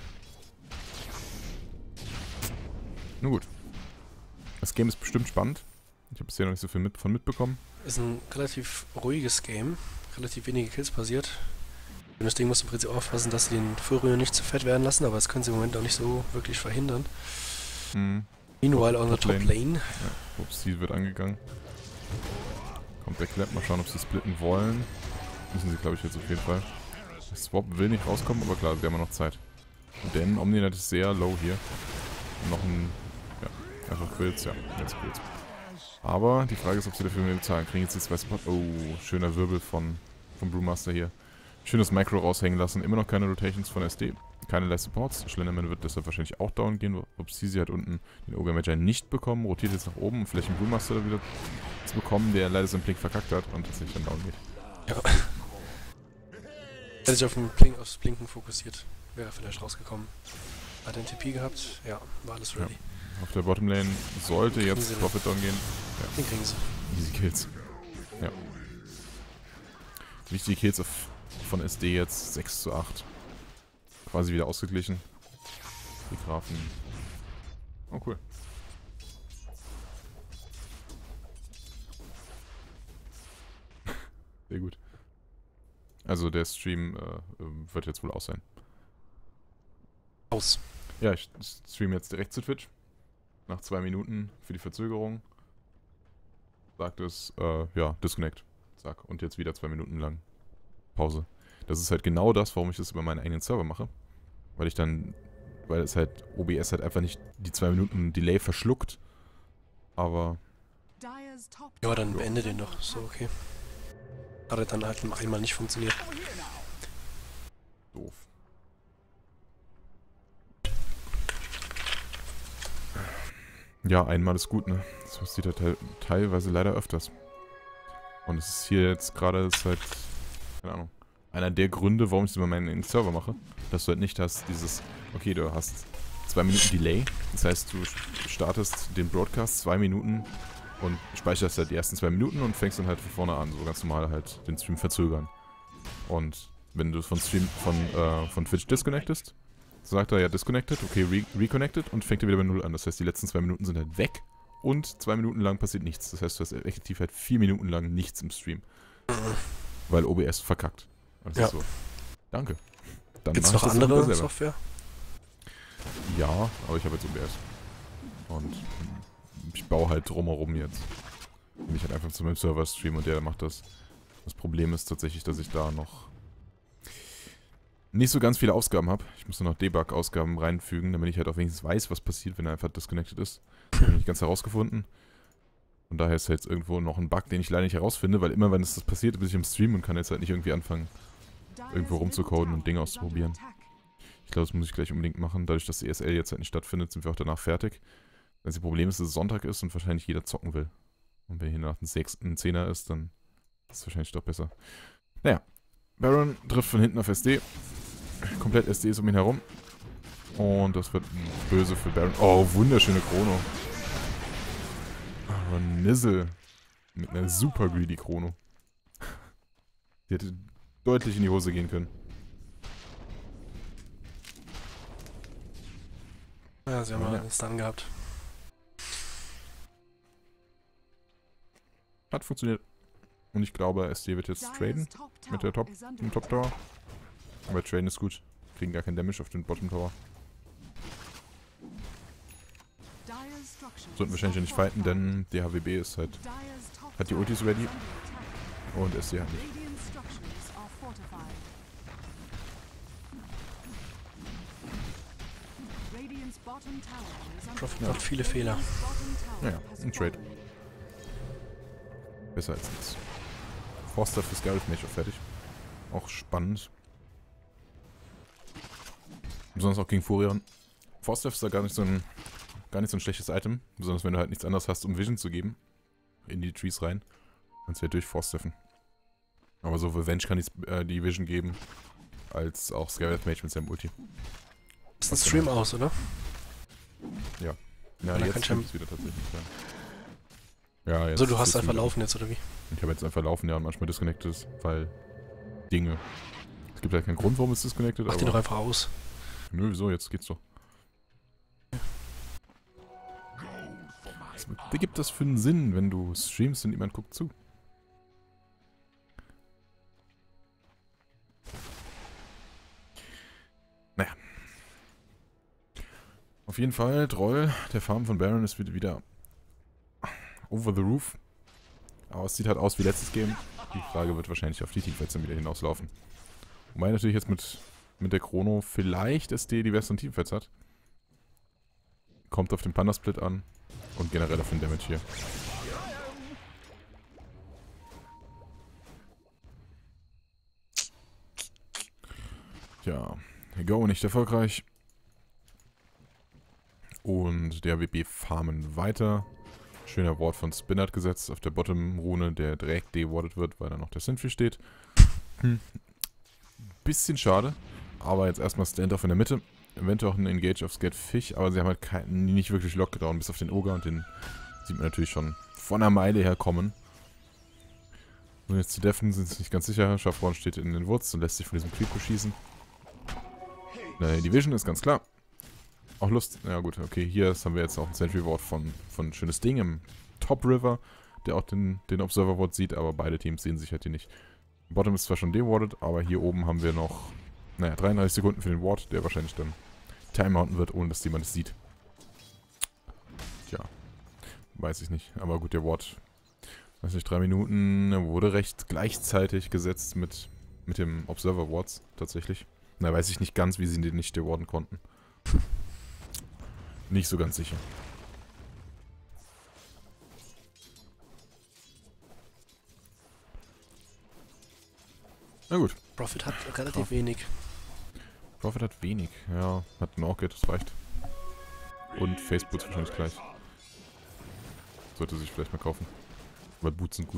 Nun gut. Das Game ist bestimmt spannend. Ich habe bisher noch nicht so viel mit, von mitbekommen. Ist ein relativ ruhiges Game. Relativ wenige Kills passiert. Und das Ding muss im Prinzip aufpassen, dass sie den Furryo nicht zu fett werden lassen, aber das können sie im Moment auch nicht so wirklich verhindern. Mhm. Meanwhile on the Top top Lane. lane. Ja, ups, sie wird angegangen. Kommt der Clap, mal schauen, ob sie splitten wollen. Müssen sie, glaube ich, jetzt auf jeden Fall. Der Swap will nicht rauskommen, aber klar, wir haben noch Zeit. Denn Omninet ist sehr low hier. Und noch ein... Ja, einfach Quills, ja, jetzt Quills. Aber die Frage ist, ob sie dafür mehr bezahlen. Kriegen jetzt die zwei Spots. Oh, schöner Wirbel von, vom Brewmaster hier. Schönes Micro raushängen lassen. Immer noch keine Rotations von S D. Keinerlei Supports. Schlenderman wird deshalb wahrscheinlich auch down gehen. Ups, sie hat unten den Ogre Magi nicht bekommen. Rotiert jetzt nach oben, um vielleicht einen Brewmaster da wieder zu bekommen, der leider seinen Blink verkackt hat und tatsächlich dann down geht. Ja. Hätte sich auf den Blink, aufs Blinken fokussiert, wäre vielleicht rausgekommen. Hat den T P gehabt, ja, war alles ready. Ja. Auf der Bottomlane sollte Kriegen jetzt sie Profit down gehen. Ja. Den kriegen sie. Easy Kills. Ja. Wichtige Kills auf, von S D jetzt sechs zu acht. Quasi wieder ausgeglichen. Die Grafen. Oh, cool. Sehr gut. Also der Stream äh, wird jetzt wohl aus sein. Aus. Ja, ich streame jetzt direkt zu Twitch. Nach zwei Minuten für die Verzögerung. sagt es, äh, ja, Disconnect. Zack. Und jetzt wieder zwei Minuten lang Pause. Das ist halt genau das, warum ich das über meinen eigenen Server mache. Weil ich dann, weil es halt, O B S halt einfach nicht die zwei Minuten Delay verschluckt. Aber... Ja, dann beende den doch. So, okay. Hat er dann halt nur einmal nicht funktioniert. Doof. Ja, einmal ist gut, ne? Das passiert halt te teilweise leider öfters. Und es ist hier jetzt gerade, ist halt, keine Ahnung, einer der Gründe, warum ich es über meinen Server mache. Dass du halt nicht hast dieses, okay, du hast zwei Minuten Delay. Das heißt, du startest den Broadcast zwei Minuten und speicherst halt die ersten zwei Minuten und fängst dann halt von vorne an, so ganz normal halt den Stream verzögern. Und wenn du von Stream, von, äh, von Twitch disconnectest, sagt er ja disconnected, okay, re reconnected und fängt er wieder bei null an. Das heißt, die letzten zwei Minuten sind halt weg und zwei Minuten lang passiert nichts. Das heißt, du hast effektiv halt vier Minuten lang nichts im Stream. Weil O B S verkackt. Und das Ja. ist so. Danke. Dann Gibt's mach ich noch das lieber andere selber. Software? Ja, aber ich habe jetzt O B S. Und ich baue halt drumherum jetzt. Und ich halt einfach zu meinem Server stream und der macht das. Das Problem ist tatsächlich, dass ich da noch nicht so ganz viele Ausgaben habe. Ich muss nur noch Debug-Ausgaben reinfügen, damit ich halt auch wenigstens weiß, was passiert, wenn er einfach disconnected ist. Das habe ich nicht ganz herausgefunden. Von daher ist jetzt irgendwo noch ein Bug, den ich leider nicht herausfinde, weil immer, wenn es das passiert, bin ich im Stream und kann jetzt halt nicht irgendwie anfangen, irgendwo rumzucoden und Dinge auszuprobieren. Ich glaube, das muss ich gleich unbedingt machen. Dadurch, dass E S L jetzt halt nicht stattfindet, sind wir auch danach fertig. Das Problem ist, dass es Sonntag ist und wahrscheinlich jeder zocken will. Und wenn hier nach dem sechsten Zehner ist, dann ist es wahrscheinlich doch besser. Naja, Baron trifft von hinten auf S D. Komplett S D ist um ihn herum. Und das wird böse für Baron. Oh, wunderschöne Chrono. Aber Nizzle. Mit einer super greedy Chrono. Die hätte deutlich in die Hose gehen können. Ja, sie haben Ja. mal einen Stun gehabt. Hat funktioniert. Und ich glaube, S D wird jetzt traden mit der Top, dem Top Tower. Aber traden ist gut. Kriegen gar keinen Damage auf den Bottom Tower. Sollten wahrscheinlich nicht fighten, denn der H W B ist halt, hat die Ultis ready. Und S D hat nicht. Prophet macht viele Fehler. Naja, ein Trade. Besser als nichts. Forster fürs Gareth Mage auch fertig. Auch spannend. Besonders auch gegen Furion. Forster ist da gar nicht so ein gar nicht so ein schlechtes Item. Besonders wenn du halt nichts anderes hast, um Vision zu geben. In die Trees rein. Kannst du ja durch Forsteffen. Aber so Revenge kann die, äh, die Vision geben. Als auch Gareth Mage mit seinem Ulti. Ist ein Stream aus, oder? Ja. Ja, Oder jetzt kann ich stimmt es wieder tatsächlich. Ja, ja jetzt Also du hast ist einfach wieder- laufen jetzt, oder wie? Ich habe jetzt einfach laufen, ja, und manchmal disconnected ist, weil Dinge. Es gibt halt keinen Grund, warum es disconnected Mach ist. den doch einfach aus. Nö, wieso? Jetzt geht's doch. Was gibt das für einen Sinn, wenn du streamst und niemand guckt zu? Naja. Auf jeden Fall, Troll, der Farm von Baron ist wieder over the roof. Aber es sieht halt aus wie letztes Game. Die Frage wird wahrscheinlich auf die Teamfights dann wieder hinauslaufen. Wobei natürlich jetzt mit, mit der Chrono vielleicht S D die besseren Teamfights hat. Kommt auf den Panda-Split an. Und generell auf den Damage hier. Tja, Go nicht erfolgreich. Und der W B farmen weiter. Schöner Ward von Spinnert gesetzt auf der Bottom-Rune, der direkt dewardet wird, weil da noch der Sentry steht. Hm. Bisschen schade, aber jetzt erstmal Standoff in der Mitte. Eventuell auch ein Engage auf Scared Fish, aber sie haben halt kein, nicht wirklich Lockdown, bis auf den Ogre und den sieht man natürlich schon von einer Meile her kommen. Und jetzt zu deffen sind sie nicht ganz sicher. Schaffhorn steht in den Wurz und lässt sich von diesem Creep schießen. Äh, die Vision ist ganz klar. Auch Lust. Ja gut, okay, hier haben wir jetzt auch ein Sentry Ward von, von Schönes Ding im Top River, der auch den, den Observer Ward sieht, aber beide Teams sehen sich halt hier nicht. Bottom ist zwar schon dewardet, aber hier oben haben wir noch, naja, dreiunddreißig Sekunden für den Ward, der wahrscheinlich dann timeouten wird, ohne dass jemand es sieht. Tja, weiß ich nicht. Aber gut, der Ward weiß nicht, drei Minuten wurde recht gleichzeitig gesetzt mit, mit dem Observer Wards tatsächlich. Na, weiß ich nicht ganz, wie sie den nicht rewarden konnten. Nicht so ganz sicher. Na gut. Prophet hat relativ wenig. Prophet hat wenig. Ja, hat ein Orchid, das reicht. Und Face Boots wahrscheinlich gleich. Sollte sich vielleicht mal kaufen. Weil Boots sind gut.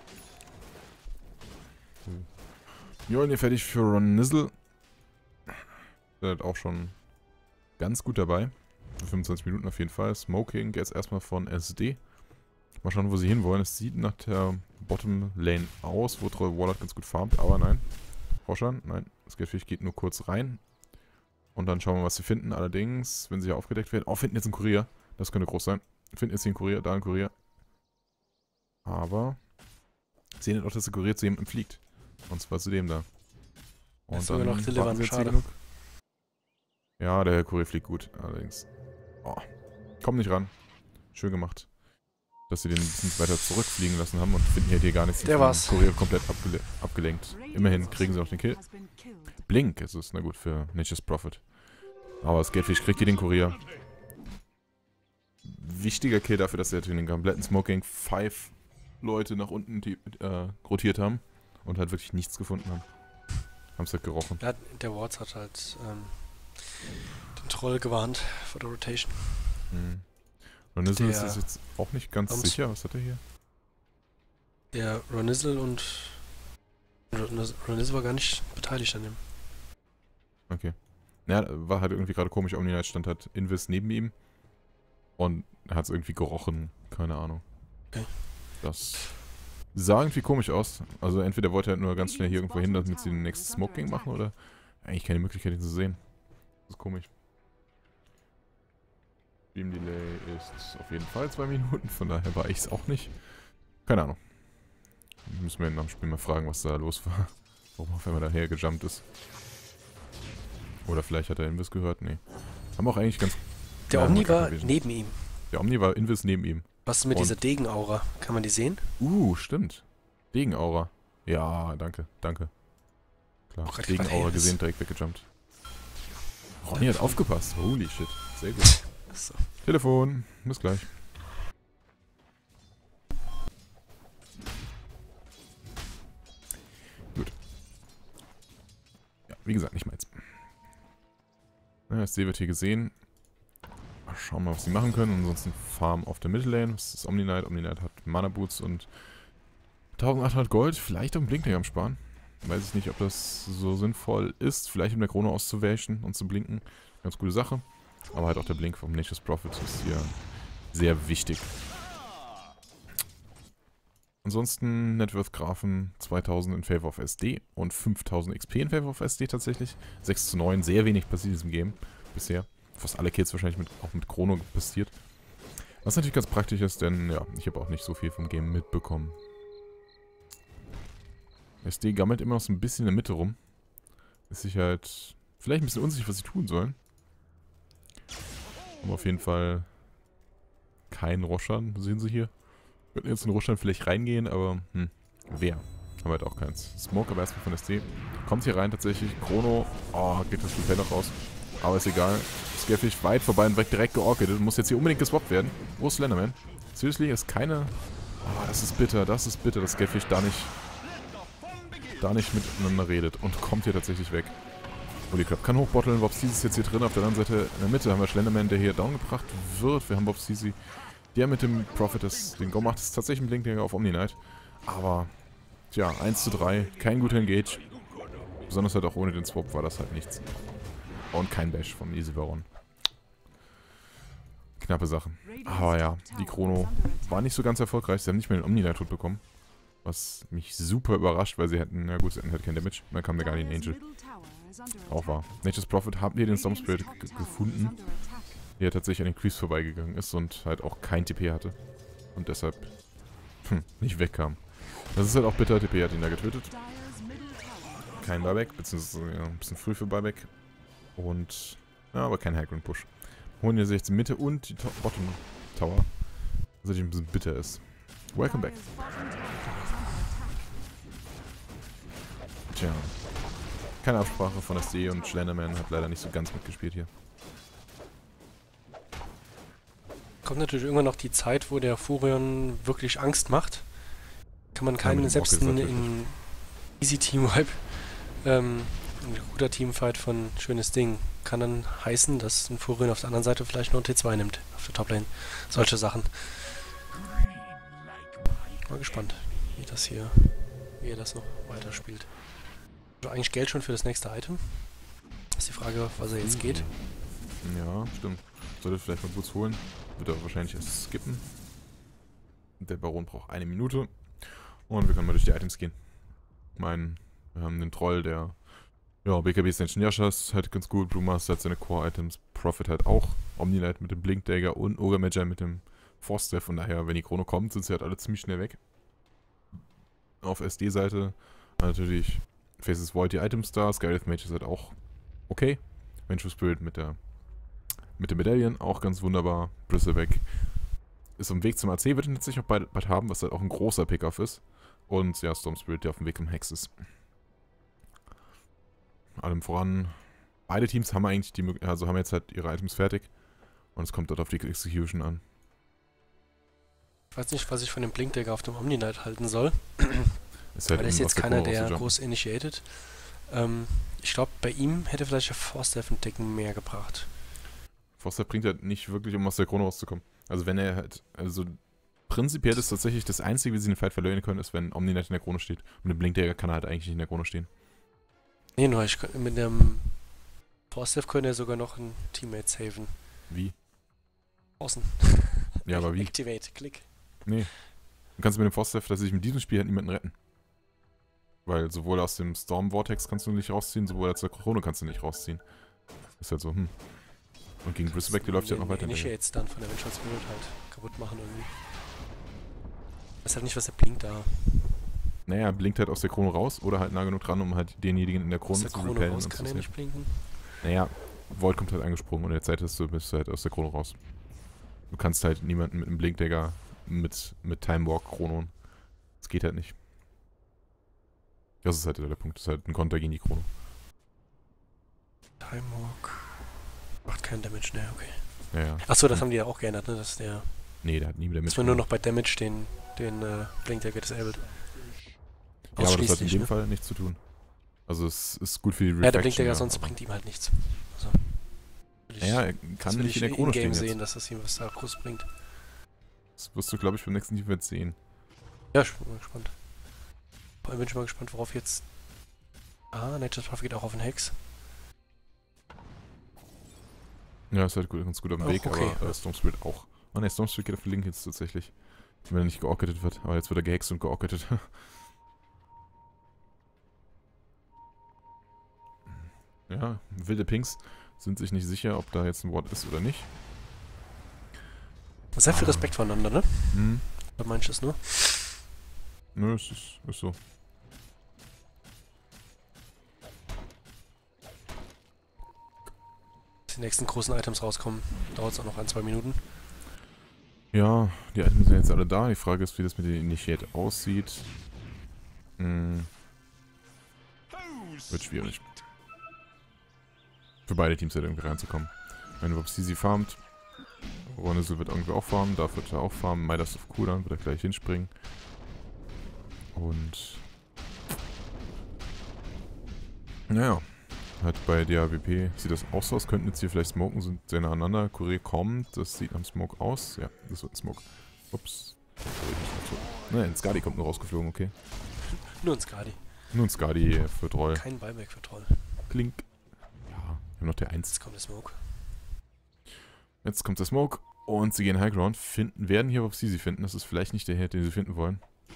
Mjolnir fertig für Ron Nizzle. Der hat auch schon ganz gut dabei. Für fünfundzwanzig Minuten auf jeden Fall. Smoking jetzt erstmal von S D. Mal schauen, wo sie hinwollen. Es sieht nach der Bottom Lane aus, wo Troll Warlord ganz gut farmt, aber nein. Roshan, nein. Das Geldfisch geht nur kurz rein. Und dann schauen wir, was sie finden. Allerdings, wenn sie hier aufgedeckt werden. Oh, finden jetzt einen Kurier. Das könnte groß sein. Finden jetzt hier einen Kurier, da einen Kurier. Aber sehen jetzt auch, dass der Kurier zu jemandem fliegt. Und zwar zu dem da. Und dann noch warten sie jetzt hier genug. Ja, der Kurier fliegt gut, allerdings. Oh, komm nicht ran. Schön gemacht. Dass sie den ein bisschen weiter zurückfliegen lassen haben und finden hier gar nichts. Der war's. Kurier komplett abgele abgelenkt. Immerhin kriegen sie noch den Kill. Blink ist es, na gut, für Nature's Prophet. Aber das Geldfisch kriegt hier den Kurier. Wichtiger Kill dafür, dass sie den kompletten Smoking fünf Leute nach unten die, äh, rotiert haben und halt wirklich nichts gefunden haben. Haben es halt gerochen. Ja, der Wards hat halt ähm, den Troll gewarnt vor der Rotation. Hm. Ron Nizzle ist jetzt auch nicht ganz sicher. Was hat er hier? Der Ron Nizzle und Ron Nizzle war gar nicht beteiligt an dem. Okay. Ja, war halt irgendwie gerade komisch. Omni Knight stand halt Invis neben ihm und er hat es irgendwie gerochen. Keine Ahnung. Okay. Das sah irgendwie komisch aus. Also entweder wollte er halt nur ganz schnell hier irgendwo hin, damit sie den nächsten Smoking machen oder eigentlich keine Möglichkeit, ihn zu sehen. Das ist komisch. Beam Delay ist auf jeden Fall zwei Minuten, von daher war ich es auch nicht. Keine Ahnung. Müssen wir ihn nach dem Spiel mal fragen, was da los war. Warum auf einmal daher gejumpt ist. Oder vielleicht hat er Invis gehört? Nee. Haben auch eigentlich ganz... Der Omni war neben ihm. Der Omni war Invis neben ihm. Was ist mit Und dieser Degenaura? Kann man die sehen? Uh, stimmt. Degenaura. Ja, danke, danke. Klar, Oh Gott, Degenaura gesehen, direkt weggejumpt. Ronny hat aufgepasst. Holy shit. Sehr gut. So. Telefon. Bis gleich. Gut. Ja, wie gesagt, nicht meins. Ja, das See wird hier gesehen. Mal schauen wir, was sie machen können. Ansonsten Farm auf der Middle-Lane. Das ist Omni Knight. Omni Knight hat Mana Boots und eintausendachthundert Gold. Vielleicht auch einen Blinkling am Sparen. Weiß ich nicht, ob das so sinnvoll ist. Vielleicht um der Krone auszuwäschen und zu blinken. Ganz gute Sache. Aber halt auch der Blink vom Nature's Prophet ist hier sehr wichtig. Ansonsten Networth Graphen zweitausend in Favor of S D und fünftausend X P in Favor of S D tatsächlich. sechs zu neun, sehr wenig passiert in diesem Game bisher. Fast alle Kills wahrscheinlich mit, auch mit Chrono passiert. Was natürlich ganz praktisch ist, denn ja, ich habe auch nicht so viel vom Game mitbekommen. S D gammelt immer noch so ein bisschen in der Mitte rum. Ist sich halt vielleicht ein bisschen unsicher, was sie tun sollen. Haben auf jeden Fall keinen Roshan, sehen sie hier. Könnten jetzt in Roshan vielleicht reingehen, aber hm, wer? Haben wir halt auch keins. Smoke aber erstmal von S D. Kommt hier rein tatsächlich. Chrono, oh, geht das Repel noch raus. Aber ist egal. Scarefish weit vorbei und direkt, direkt georket. Muss jetzt hier unbedingt geswappt werden. Wo ist Slenderman? Seriously, ist keine... Oh, das ist bitter, das ist bitter, dass Scarefish da nicht... da nicht miteinander redet und kommt hier tatsächlich weg. Holy crap, kann hochbotteln. Wobsisi ist jetzt hier drin. Auf der anderen Seite in der Mitte haben wir Slenderman, der hier down gebracht wird. Wir haben Wobsisi, der mit dem Prophet das den Go macht. Das ist tatsächlich ein Blinkdinger auf Omni Knight. Aber, tja, eins zu drei. Kein guter Engage. Besonders halt auch ohne den Swap war das halt nichts. Und kein Bash von Easy Baron. Knappe Sache. Aber ja, die Chrono war nicht so ganz erfolgreich. Sie haben nicht mehr den Omni Knight tot bekommen. Was mich super überrascht, weil sie hätten, na gut, sie hätten halt kein Damage. Dann kam der Guardian Angel. Auch wahr. Nature's Prophet haben hier den Storm Spirit gefunden, der tatsächlich an den Creeps vorbeigegangen ist und halt auch kein T P hatte. Und deshalb hm, nicht wegkam. Das ist halt auch bitter, T P hat ihn da getötet. Kein Buyback, beziehungsweise ja, ein bisschen früh für Buyback. Und, ja, aber kein Highground Push. Holen hier jetzt die Mitte und die to Bottom Tower. Was natürlich ein bisschen bitter ist. Welcome back. Dire's bottom tower is under attack. Tja. Keine Absprache von S D und Slenderman hat leider nicht so ganz mitgespielt hier. Kommt natürlich irgendwann noch die Zeit, wo der Furion wirklich Angst macht. Kann man keinen, mit dem selbst Rocket in, ist er in Easy Team Wipe, ähm, ein guter Teamfight von schönes Ding, kann dann heißen, dass ein Furion auf der anderen Seite vielleicht noch ein T zwei nimmt, auf der Toplane. Solche Sachen. Mal gespannt, wie das hier, wie er das noch weiterspielt. Also eigentlich Geld schon für das nächste Item. Ist die Frage, was er jetzt geht. Ja, stimmt. Sollte vielleicht mal kurz holen. Wird er wahrscheinlich erst skippen. Der Baron braucht eine Minute. Und wir können mal durch die Items gehen. Ich meine, wir haben den Troll, der... Ja, B K B Ascension Yasha ist halt ganz gut. Blue Master hat seine Core-Items. Prophet halt auch. Omnilight mit dem Blinkdagger und Ogre Magi mit dem Force Death. Von daher, wenn die Chrono kommt, sind sie halt alle ziemlich schnell weg. Auf S D-Seite natürlich Faces Void die Items da. Skyrith Mage ist halt auch okay. Vengeful Spirit mit der mit dem Medaillen auch ganz wunderbar. Bristleback ist auf dem Weg zum A C, wird ihn jetzt nicht noch bald, bald haben, was halt auch ein großer Pickoff ist. Und ja, Storm Spirit, der auf dem Weg zum Hex ist. Allem voran, beide Teams haben eigentlich die Möglichkeit, also haben jetzt halt ihre Items fertig. Und es kommt dort auf die Execution an. Ich weiß nicht, was ich von dem Blinkdagger auf dem Omni-Knight halten soll. Ist halt Weil er ist um jetzt aus der keiner, Chrono der rauszujumpen. groß initiated. Ähm, ich glaube, bei ihm hätte vielleicht der Force Death einen Ticken mehr gebracht. Forster bringt halt nicht wirklich, um aus der Chrono rauszukommen. Also wenn er halt, also prinzipiell ist tatsächlich das Einzige, wie sie den Fight verlieren können, ist, wenn Omni-Knight in der Chrono steht. Und der Blinkdagger kann er halt eigentlich nicht in der Chrono stehen. Nee, nur ich, könnt- mit dem Force Death könnte er sogar noch einen Teammate saven. Wie? Außen. Ja, aber wie? Activate, klick. Nee. Du kannst mit dem Force Death tatsächlich mit diesem Spiel halt niemanden retten. Weil sowohl aus dem Storm Vortex kannst du nicht rausziehen, sowohl aus der Chrono kannst du nicht rausziehen. Ist halt so, hm. Und gegen Bristleback, die läuft ja noch weiter. Initiates dann von der Vengeful Spirit halt kaputt machen irgendwie. Weiß halt nicht, was der blinkt da. Naja, er blinkt halt aus der Chrono raus oder halt nah genug dran, um halt denjenigen in der Chrono Aus der zu Chrono repellen raus und zu kann er sehen. nicht blinken. Naja, Void kommt halt angesprungen und in der Zeit hast du, bist du halt aus der Chrono raus. Du kannst halt niemanden mit einem Blinkdagger mit, mit Time Walk chronon. Das geht halt nicht. Das ist halt der Punkt. Das ist halt ein Konter gegen die Chrono. Time Walk. Macht keinen Damage, ne, okay. Ja, ja. Achso, das haben die ja auch geändert, ne, dass der... Nee, der hat nie wieder Dass man nur noch bei Damage den, den äh, Blinkdagger disabled. Ja, aber das hat in Ausschließlich, dem ne? Fall nichts zu tun. Also es ist gut für die Ja, Reflection. der Blinkdagger ja, sonst aber- bringt ihm halt nichts. Also, will ich- Naja, er das kann will nicht ich in der Chrono in-game stehen sehen, jetzt. dass das ihm was da groß bringt. Das wirst du, glaube ich, beim nächsten Event sehen. Ja, ich bin mal gespannt. Vor allem bin ich mal gespannt, worauf jetzt... Ah, Nature's Prophet geht auch auf den Hex. Ja, ist halt gut, ganz gut am Auch Weg, okay, aber ja. äh, Storm Spirit auch. Ah ne, Storm Spirit geht auf den Link jetzt tatsächlich. Wenn er nicht geocketet wird. Aber jetzt wird er gehext und geocketet. Ja, wilde Pinks sind sich nicht sicher, ob da jetzt ein Ward ist oder nicht. Sehr viel Respekt voneinander, ne? Hm. Oder meinst du es nur? Nö, es ist, ist so. Bis die nächsten großen Items rauskommen, dauert es auch noch ein, zwei Minuten. Ja, die Items sind jetzt alle da. Die Frage ist, wie das mit den Initiate aussieht. Hm. Wird schwierig. Für beide Teams halt irgendwie reinzukommen. Wenn Wopsisi farmt, Ronizel wird irgendwie auch farmen, darf wird er auch farmen, Midas auf Cooldown wird er gleich hinspringen. Und... Naja, halt bei D A W P sieht das auch so aus, könnten jetzt hier vielleicht smoken, sind sehr nah aneinander. Courier kommt, das sieht am Smoke aus. Ja, das wird ein Smoke. Ups. Nein, Skadi kommt nur rausgeflogen, okay. Nur ein Skadi. Nur ein Skadi für Troll. Kein Buyback für Troll. Klink. Ja, wir haben noch der eins. Jetzt kommt der Smoke. Jetzt kommt der Smoke und sie gehen Highground, finden, werden hier, ob sie sie finden. Das ist vielleicht nicht der Held, den sie finden wollen.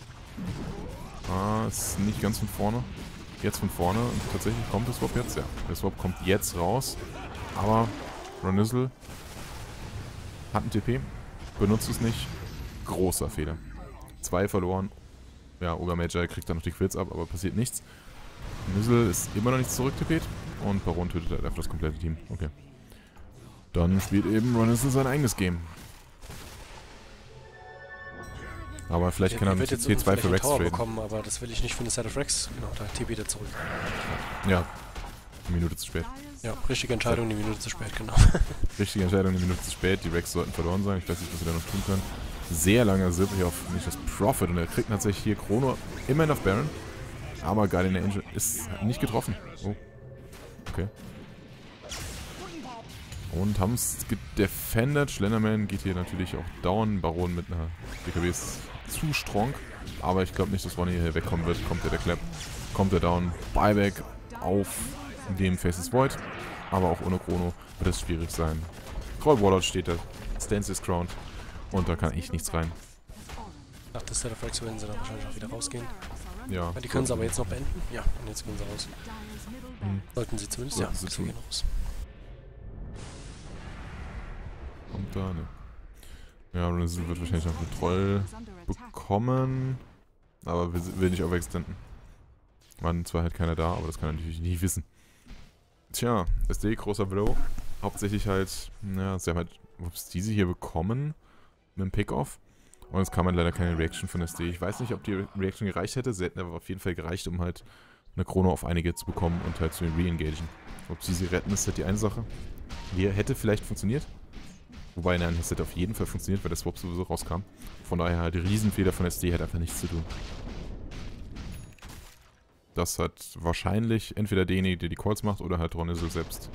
Ah, ist nicht ganz von vorne. Jetzt von vorne und tatsächlich kommt der Swap jetzt, ja. Der Swap kommt jetzt raus, aber Ronizel hat ein T P, benutzt es nicht. Großer Fehler. Zwei verloren. Ja, Ogre Magi kriegt dann noch die Quills ab, aber passiert nichts. Ronizel ist immer noch nicht zurücktippt und Baron tötet halt einfach das komplette Team. Okay. Dann spielt eben Ronizel sein eigenes Game. Aber vielleicht Der, kann er der mit wird jetzt T zwei vielleicht für einen Rex Tower traden. bekommen, aber das will ich nicht für eine Set of Rex. Genau, da T B wieder zurück. Ja, eine Minute zu spät. Ja, richtige Entscheidung, die Minute zu spät, genau. Richtige Entscheidung, eine Minute zu spät. Die Rex sollten verloren sein. Ich weiß nicht, was wir da noch tun können. Sehr langer Sip hier auf nicht das Prophet. Und er kriegt tatsächlich hier Chrono immerhin auf Baron. Aber Guardian Angel ist nicht getroffen. Oh. Okay. Und haben es gedefended. Schlenderman geht hier natürlich auch down. Baron mit einer B K B ist zu strong. Aber ich glaube nicht, dass Ronny hier wegkommen wird. Kommt er der Clap. Kommt er down. Buyback auf dem Faces Void. Aber auch ohne Chrono wird es schwierig sein. Troll Warlord steht da. Stance is crowned. Und da kann echt nichts rein. Nach der Set of Rex werden sie dann wahrscheinlich auch wieder rausgehen. Ja. Ja, die können sie aber jetzt noch beenden. Ja, und jetzt gehen sie raus. Hm. Sollten sie zumindest, Sollten ja, sie sie tun. gehen raus. Kommt da, ne. Ja, Renzel wird wahrscheinlich noch einen Troll bekommen. Aber will, will nicht overextenden. War zwar halt keiner da, aber das kann er natürlich nie wissen. Tja, S D, großer Blow. Hauptsächlich halt, naja, sie haben halt ups, diese hier bekommen mit dem Pickoff. Und es kam halt leider keine Reaction von S D. Ich weiß nicht, ob die Reaction gereicht hätte. Sie hätten aber auf jeden Fall gereicht, um halt eine Chrono auf einige zu bekommen und halt zu re-engagen. Ob sie sie retten, ist halt die eine Sache. Hier hätte vielleicht funktioniert. Wobei, nein, es hätte auf jeden Fall funktioniert, weil der Swap sowieso rauskam. Von daher halt, die Riesenfehler von S D hat einfach nichts zu tun. Das hat wahrscheinlich entweder derjenige, der die Calls macht, oder halt Ronizl selbst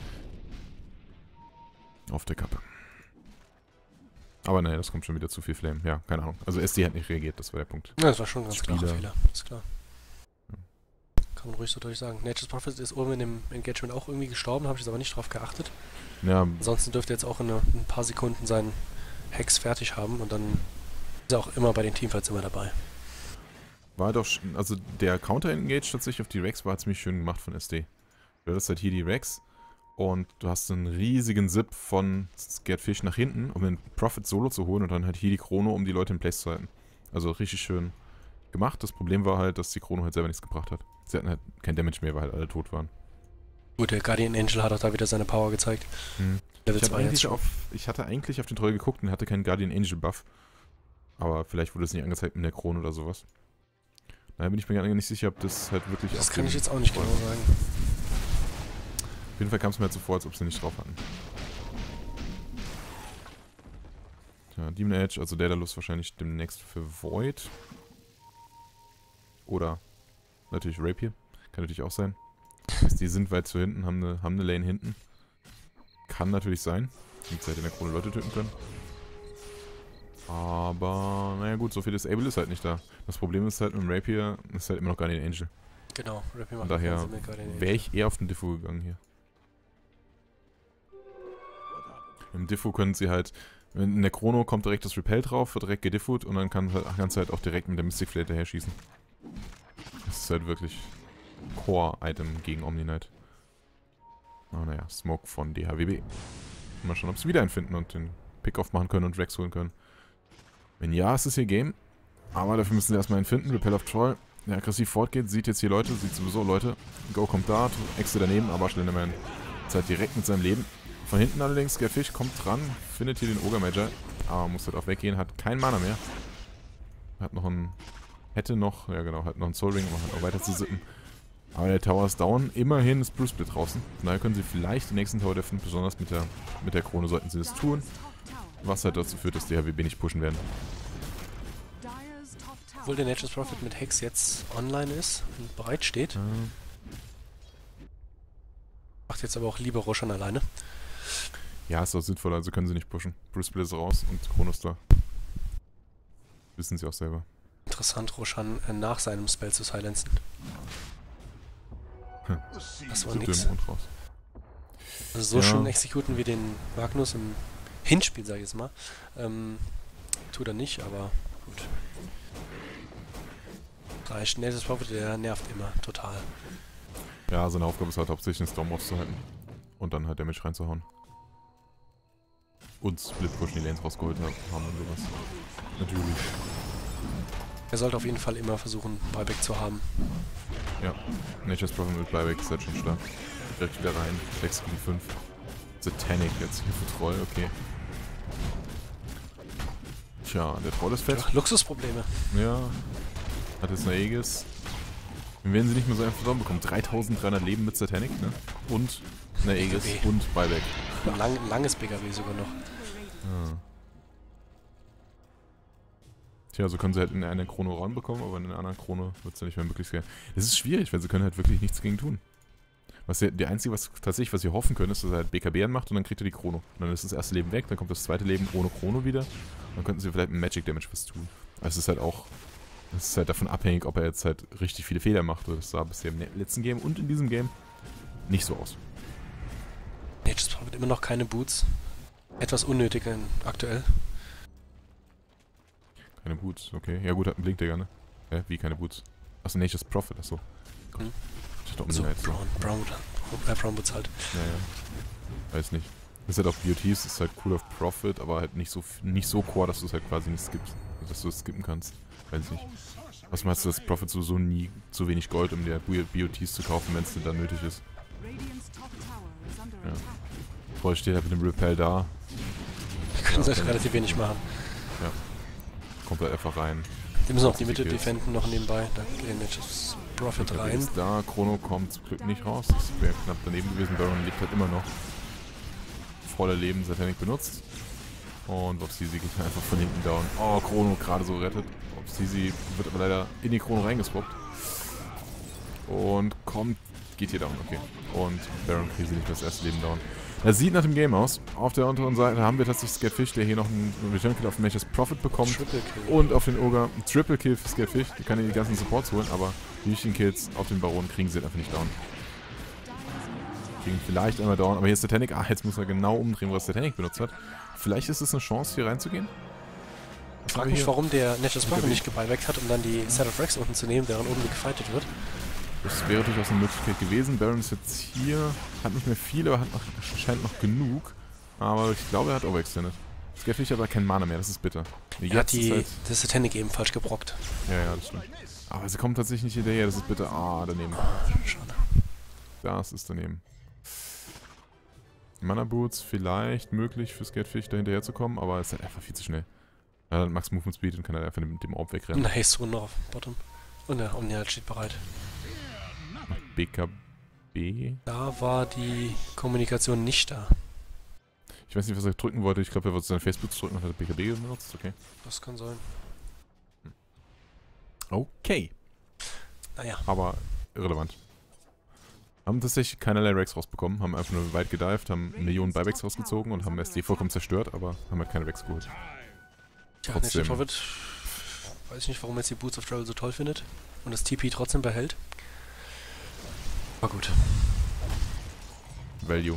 auf der Kappe. Aber ne, das kommt schon wieder zu viel Flame. Ja, keine Ahnung. Also S D hat nicht reagiert, das war der Punkt. Ja, das war schon ein ganz Spieler. klarer Fehler. Ist klar. Kann man ruhig so durchsagen. Nature's Prophet ist oben in dem Engagement auch irgendwie gestorben, habe ich jetzt aber nicht drauf geachtet. Ja, Ansonsten dürfte er jetzt auch in eine, ein paar Sekunden seinen Hex fertig haben und dann ist er auch immer bei den Teamfights immer dabei. war doch, sch- also der Counter-Engage tatsächlich auf die Rex war ziemlich schön gemacht von S D. Du hattest halt hier die Rex und du hast einen riesigen Zip von Scared Fish nach hinten, um den Prophet Solo zu holen und dann halt hier die Chrono, um die Leute in Place zu halten. Also richtig schön gemacht. Das Problem war halt, dass die Chrono halt selber nichts gebracht hat. Sie hatten halt kein Damage mehr, weil halt alle tot waren. Gut, der Guardian Angel hat auch da wieder seine Power gezeigt. Hm. Level Ich, hab zwei jetzt eigentlich schon. auf, ich hatte eigentlich auf den Troll geguckt und hatte keinen Guardian Angel Buff. Aber vielleicht wurde es nicht angezeigt mit der Krone oder sowas. Daher bin ich mir gar nicht sicher, ob das halt wirklich Das auf kann dem ich jetzt auch nicht Troll- genau sagen. Auf jeden Fall kam es mir halt so vor, als ob sie nicht drauf hatten. Tja, Demon Edge, also Daedalus wahrscheinlich demnächst für Void. Oder natürlich Rapier. Kann natürlich auch sein. Die sind weit zu hinten, haben eine, haben eine Lane hinten. Kann natürlich sein. Die Zeit in der Krone Leute töten können. Aber, naja gut, so viel Disable ist halt nicht da. Das Problem ist halt mit dem Rapier, ist halt immer noch Guardian Angel. Genau, Rapier Von macht daher keinen Sinn mit Guardian Angel. wäre ich eher auf den Diffu gegangen hier. Im Diffu können sie halt, in der Chrono kommt direkt das Repel drauf, wird direkt gediffut und dann kann, kannst du halt auch direkt mit der Mystic Flare daher schießen. Das ist halt wirklich Core-Item gegen Omni Knight. Aber naja, Smoke von D H W B. Mal schauen, ob sie wieder einen finden und den Pick-Off machen können und Rex holen können. Wenn ja, ist es hier Game. Aber dafür müssen sie erstmal einen finden. Repel of Troll, der aggressiv fortgeht, sieht jetzt hier Leute, sieht sowieso Leute. Go kommt da, Exe daneben, aber Schlenderman ist halt direkt mit seinem Leben. Von hinten allerdings, Scarefish kommt dran, findet hier den Ogre Magi, aber muss halt auch weggehen, hat kein Mana mehr. Hat noch ein, hätte noch, ja genau, hat noch einen Soul Ring, um halt auch weiter zu sippen. Aber der Tower ist down, immerhin ist Blue Split draußen. Von daher können sie vielleicht den nächsten Tower deffen, besonders mit der, mit der Krone sollten sie das tun. Was halt dazu führt, dass die H W B nicht pushen werden. Obwohl der Nature's Prophet mit Hex jetzt online ist und bereit steht, Äh, macht jetzt aber auch lieber Roshan alleine. ja, ist auch sinnvoll, also können sie nicht pushen. Blue Split ist raus und Chrono ist da. Wissen sie auch selber. Interessant, Roshan äh, nach seinem Spell zu silenzen. Das war Zu nix. dünn und raus. Also so Ja. schön exekuten wie den Magnus im Hinspiel, sag ich jetzt mal. Ähm, tut er nicht, aber gut. Reicht. Nature's Prophet, der nervt immer total. Ja, seine Aufgabe ist halt hauptsächlich einen Storm auszuhalten. Und dann halt Damage reinzuhauen. Und Split Push in die Lanes rausgeholt haben und sowas. Natürlich. Er sollte auf jeden Fall immer versuchen, Buyback zu haben. Ja. Nature's Prophet mit Buyback ist halt schon stark. Direkt wieder rein. sechs gegen fünf. Satanic jetzt hier für Troll, okay. Tja, der Troll ist fett. Ja, Luxusprobleme. Ja. Hat jetzt eine Aegis. Den werden sie nicht mehr so einfach down bekommen. dreitausenddreihundert Leben mit Satanic, ne? Und eine Aegis B K B. und Buyback. Lang, langes B K B sogar noch. Ja. Tja, so können sie halt in einer Chrono Raum bekommen, aber in einer anderen Chrono wird es ja nicht mehr möglich sein. Das ist schwierig, weil sie können halt wirklich nichts gegen tun. Was der, der Einzige, was tatsächlich, was sie hoffen können, ist, dass er halt B K B anmacht und dann kriegt er die Chrono. Und dann ist das erste Leben weg, dann kommt das zweite Leben ohne Chrono wieder. Dann könnten sie vielleicht mit Magic Damage was tun. Aber es ist halt auch, es ist halt davon abhängig, ob er jetzt halt richtig viele Fehler macht. Das sah bisher im letzten Game und in diesem Game nicht so aus. Nature's Prophet immer noch keine Boots. Etwas unnötig in- aktuell. Keine Boots, okay. Ja gut, hat einen Blinkdagger, ne? Hä, wie keine Boots? Achso, Nature's Prophet, achso. Hm. Ich dachte, So, Omni-Knight, so. Brown, Brown, Brown, äh, Brown Boots halt. Ja, ja. Weiß nicht. Das ist halt auf B O Ts, ist halt cool auf Profit, aber halt nicht so nicht so core, dass du es halt quasi nicht skippst. Dass du es skippen kannst. Weiß ich nicht. Was meinst du, dass Profit sowieso nie zu wenig Gold, um dir B O Ts zu kaufen, wenn es denn dann nötig ist? Ja. Vorher steht halt mit dem Repel da. Wir können Ja, ja, relativ wenig machen. Ja. Kommt halt einfach rein. Die müssen auch die Mitte Kills. defenden noch nebenbei. Da geht Nature's Prophet Der rein. ist da, Chrono kommt zum Glück nicht raus. Das wäre knapp daneben gewesen. Baron lebt halt immer noch. Voller Leben, Satanic benutzt. Und Obsisi geht einfach von hinten down. Oh, Chrono gerade so rettet. Obsisi wird aber leider in die Chrono reingeswappt. Und kommt, geht hier down, okay. Und Baron kriegt sie nicht das erste Leben down. Das sieht nach dem Game aus. Auf der unteren Seite haben wir tatsächlich Scarefish, der hier noch einen Return Kill auf den Nature's Prophet bekommt. Triple Kill. Und auf den Ogre ein Triple Kill für Scarefish. Die kann die ganzen Supports holen, aber die wichtigen Kills auf den Baron kriegen sie halt einfach nicht down. Kriegen vielleicht einmal down, aber hier ist Satanic. Ah, jetzt muss er genau umdrehen, was Satanic benutzt hat. Vielleicht ist es eine Chance, hier reinzugehen. Ich frage mich, warum der Nature's Prophet nicht gebuybacked hat, um dann die Set of Rex unten zu nehmen, während oben gefightet wird. Das wäre durchaus eine Möglichkeit gewesen. Baron ist jetzt hier, hat nicht mehr viel, aber hat noch, scheint noch genug. Aber ich glaube, er hat overextended. Scarefish hat aber kein Mana mehr, das ist bitter. Er hat Jetzt ist die, halt, das Satanic eben falsch gebrockt. ja, ja, das stimmt. Aber sie kommt tatsächlich nicht hinterher, das ist bitter. Ah, daneben. Schade. Das ist daneben. Mana Boots vielleicht möglich für Scarefish da hinterher zu kommen, aber es ist halt einfach viel zu schnell. Er hat Max Movement Speed und kann halt einfach mit dem Orb wegrennen. Und Haste Rune noch auf Bottom. Und der Omnial steht bereit. B K B? Da war die Kommunikation nicht da. Ich weiß nicht, was er drücken wollte. Ich glaube, er wollte seine Facebook drücken und hat B K B benutzt. Okay. Das kann sein. Okay. Naja. Aber irrelevant. Haben tatsächlich keinerlei Rex rausbekommen, haben einfach nur weit gedived, haben Millionen Buybacks rausgezogen und haben S D vollkommen zerstört, aber haben halt keine Rex geholt. Tja, Trotzdem. Nature's Prophet, weiß ich nicht, warum er jetzt die Boots of Travel so toll findet und das T P trotzdem behält. War gut. Value.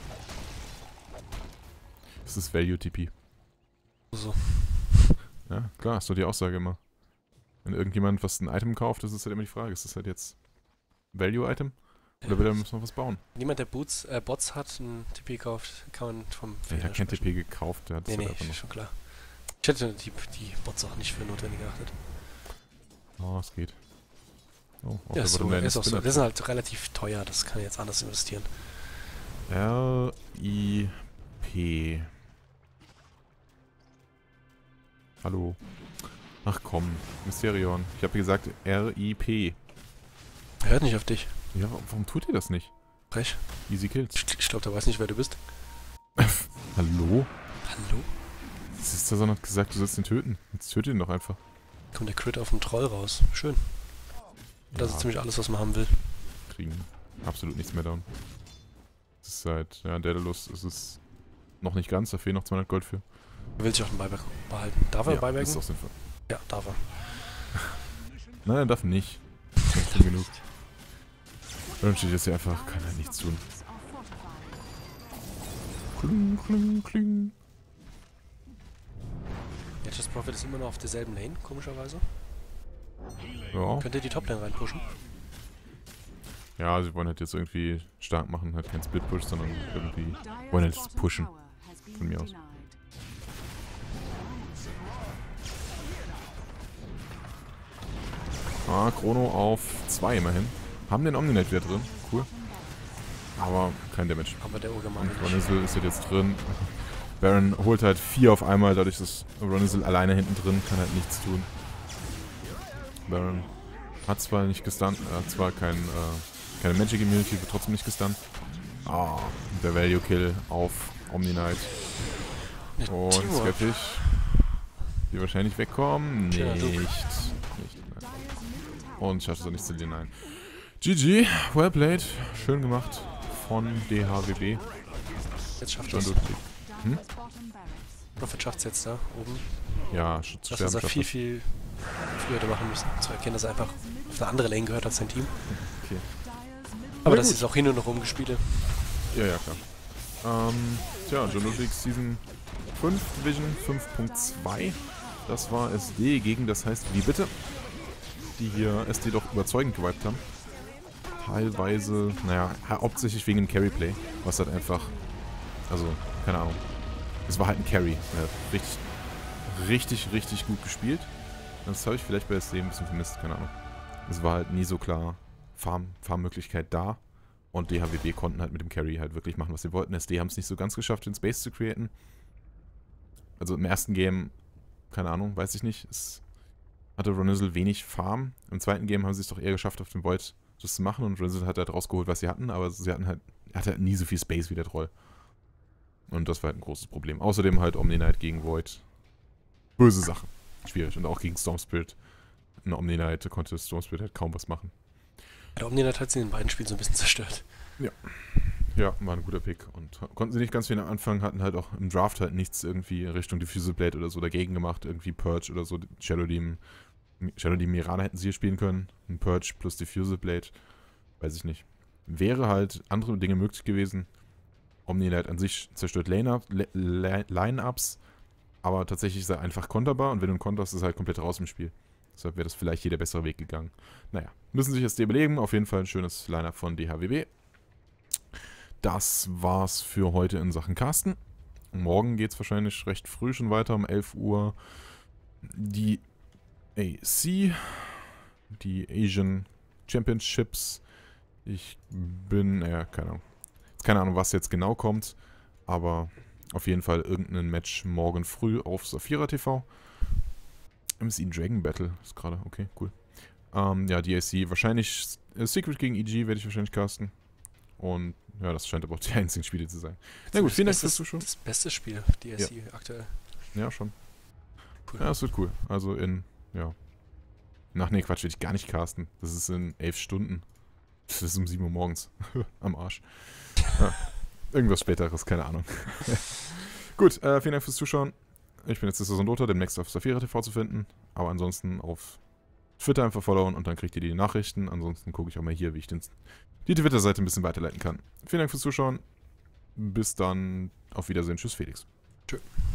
Das ist Value T P. So. Ja, klar, ist doch die Aussage immer. Wenn irgendjemand was ein Item kauft, das ist halt immer die Frage, ist das halt jetzt Value-Item? Oder will er noch was bauen? Niemand, der Boots, äh, Bots hat, ein T P kauft, kann man vom Der Fehler hat kein T sprechen. P gekauft, der hat das Nee, halt nee, einfach noch. schon klar. Ich hätte die, die Bots auch nicht für notwendig geachtet. Oh, es geht. Oh, auf Ja, der so, Bottomlane ist auch so. Spinner. Das sind halt relativ teuer, das kann ich jetzt anders investieren. R I P. Hallo. Ach komm, Mysterion. Ich habe gesagt R I P. Er hört nicht auf dich. Ja, warum tut ihr das nicht? Frech. Easy Kills. Ich, ich glaube, der weiß nicht, wer du bist. Hallo? Hallo? Sisterson hat gesagt, du sollst ihn töten. Jetzt tötet ihn doch einfach. Kommt der Crit auf dem Troll raus. Schön. Das Ja, ist ziemlich alles, was man haben will. kriegen absolut nichts mehr down. Es ist halt, ja, Daedalus ist es noch nicht ganz, da fehlen noch zweihundert Gold für. Er will sich auch den Buyback behalten. Darf er ja, buybacken? das ist auch sinnvoll. Ja, darf er. Nein, er darf nicht. Das ist schon genug. Dann steht jetzt hier einfach, kann er nichts tun. Kling, kling, kling. Nature's Prophet ist immer noch auf derselben Lane, komischerweise. Ja. Könnt ihr die Top-Lane reinpushen? Ja, sie wollen halt jetzt irgendwie stark machen, halt kein Split-Push, sondern irgendwie wollen halt pushen. Von mir aus. Ah, Chrono auf zwei immerhin. Haben den Omni-Knight wieder drin. Cool. Aber kein Damage. Aber der Urgemeier Und nicht. Vanessel ist halt jetzt drin. Baron holt halt vier auf einmal, dadurch ist Ronizel alleine hinten drin, kann halt nichts tun. Baron hat zwar nicht gestunt, er hat zwar kein, äh, keine Magic Immunity, wird trotzdem nicht gestunt. Ah, der Value Kill auf Omni Knight. Und skeptisch. Die wahrscheinlich wegkommen? Nicht. Nicht. Nein. Und schafft es auch nicht zu dir, nein. G G, well played. Schön gemacht von D H W B. Jetzt schafft Schon es. hm? Prophet schafft es jetzt da oben. Ja, zu Das sterben er schafft viel, es. viel früher hätte machen müssen. Zu erkennen, dass er einfach auf eine andere Lane gehört als sein Team. Okay. Aber Na das gut. ist auch hin und noch rumgespielt. Ja, ja, klar. Ähm, tja, John Ludwig Season fünf Division fünf Punkt zwei. Das war S D gegen, das heißt, wie bitte? Die hier S D doch überzeugend gewiped haben. Teilweise, naja, hauptsächlich wegen dem Carry-Play, was halt einfach, also, keine Ahnung. Es war halt ein Carry. Er hat richtig, richtig, richtig gut gespielt. Das habe ich vielleicht bei S D ein bisschen vermisst, keine Ahnung. Es war halt nie so klar Farm, Farmmöglichkeit da. Und D H W B konnten halt mit dem Carry halt wirklich machen, was sie wollten. S D haben es nicht so ganz geschafft, den Space zu createn. Also im ersten Game, keine Ahnung, weiß ich nicht. Es hatte Ronizel wenig Farm. Im zweiten Game haben sie es doch eher geschafft, auf dem Void das zu machen. Und Ronizel hat halt rausgeholt, was sie hatten. Aber sie hatten halt, er hatte halt nie so viel Space wie der Troll. Und das war halt ein großes Problem. Außerdem halt Omni Knight gegen Void. Böse Sache. Schwierig. Und auch gegen Storm Spirit. Ein Omni Knight konnte Storm Spirit halt kaum was machen. Der Omni Knight hat sie in den beiden Spielen so ein bisschen zerstört. Ja, war ein guter Pick. Und konnten sie nicht ganz viel am Anfang, hatten halt auch im Draft halt nichts irgendwie Richtung Diffusal Blade oder so dagegen gemacht. Irgendwie Purge oder so. Shadow Demon, Shadow Demon Mirana hätten sie hier spielen können. Ein Purge plus Diffusal Blade. Weiß ich nicht. Wäre halt andere Dinge möglich gewesen. Omni Knight an sich zerstört Line-Ups, Line-Ups, aber tatsächlich ist er einfach konterbar und wenn du ihn konterst, ist er halt komplett raus im Spiel. Deshalb wäre das vielleicht hier der bessere Weg gegangen. Naja, müssen sich jetzt überlegen. Auf jeden Fall ein schönes Line-Up von D H W B. Das war's für heute in Sachen Casten. Morgen geht's wahrscheinlich recht früh schon weiter, um elf Uhr. Die A C, die Asian Championships. Ich bin, naja, keine Ahnung. Keine Ahnung, was jetzt genau kommt, aber auf jeden Fall irgendein Match morgen früh auf Saphira T V. M C Dragon Battle ist gerade, okay, cool. Ähm, ja, D A C, wahrscheinlich äh, Secret gegen E G werde ich wahrscheinlich casten. Und ja, das scheint aber auch die einzigen Spiele zu sein. Na gut, vielen Dank fürs Zuschauen. Das beste Spiel, D A C Ja. aktuell. Ja, schon. Cool. Ja, das wird cool. Also in, ja. Nach, nee, Quatsch, will ich gar nicht casten. Das ist in elf Stunden. Das ist um sieben Uhr morgens. Am Arsch. Ja. Irgendwas Späteres, keine Ahnung. Gut, äh, vielen Dank fürs Zuschauen. Ich bin jetzt Sister Sondota, demnächst auf Saphira T V zu finden. Aber ansonsten auf Twitter einfach followen und dann kriegt ihr die Nachrichten. Ansonsten gucke ich auch mal hier, wie ich den, die Twitter-Seite ein bisschen weiterleiten kann. Vielen Dank fürs Zuschauen. Bis dann. Auf Wiedersehen. Tschüss, Felix. Tschö.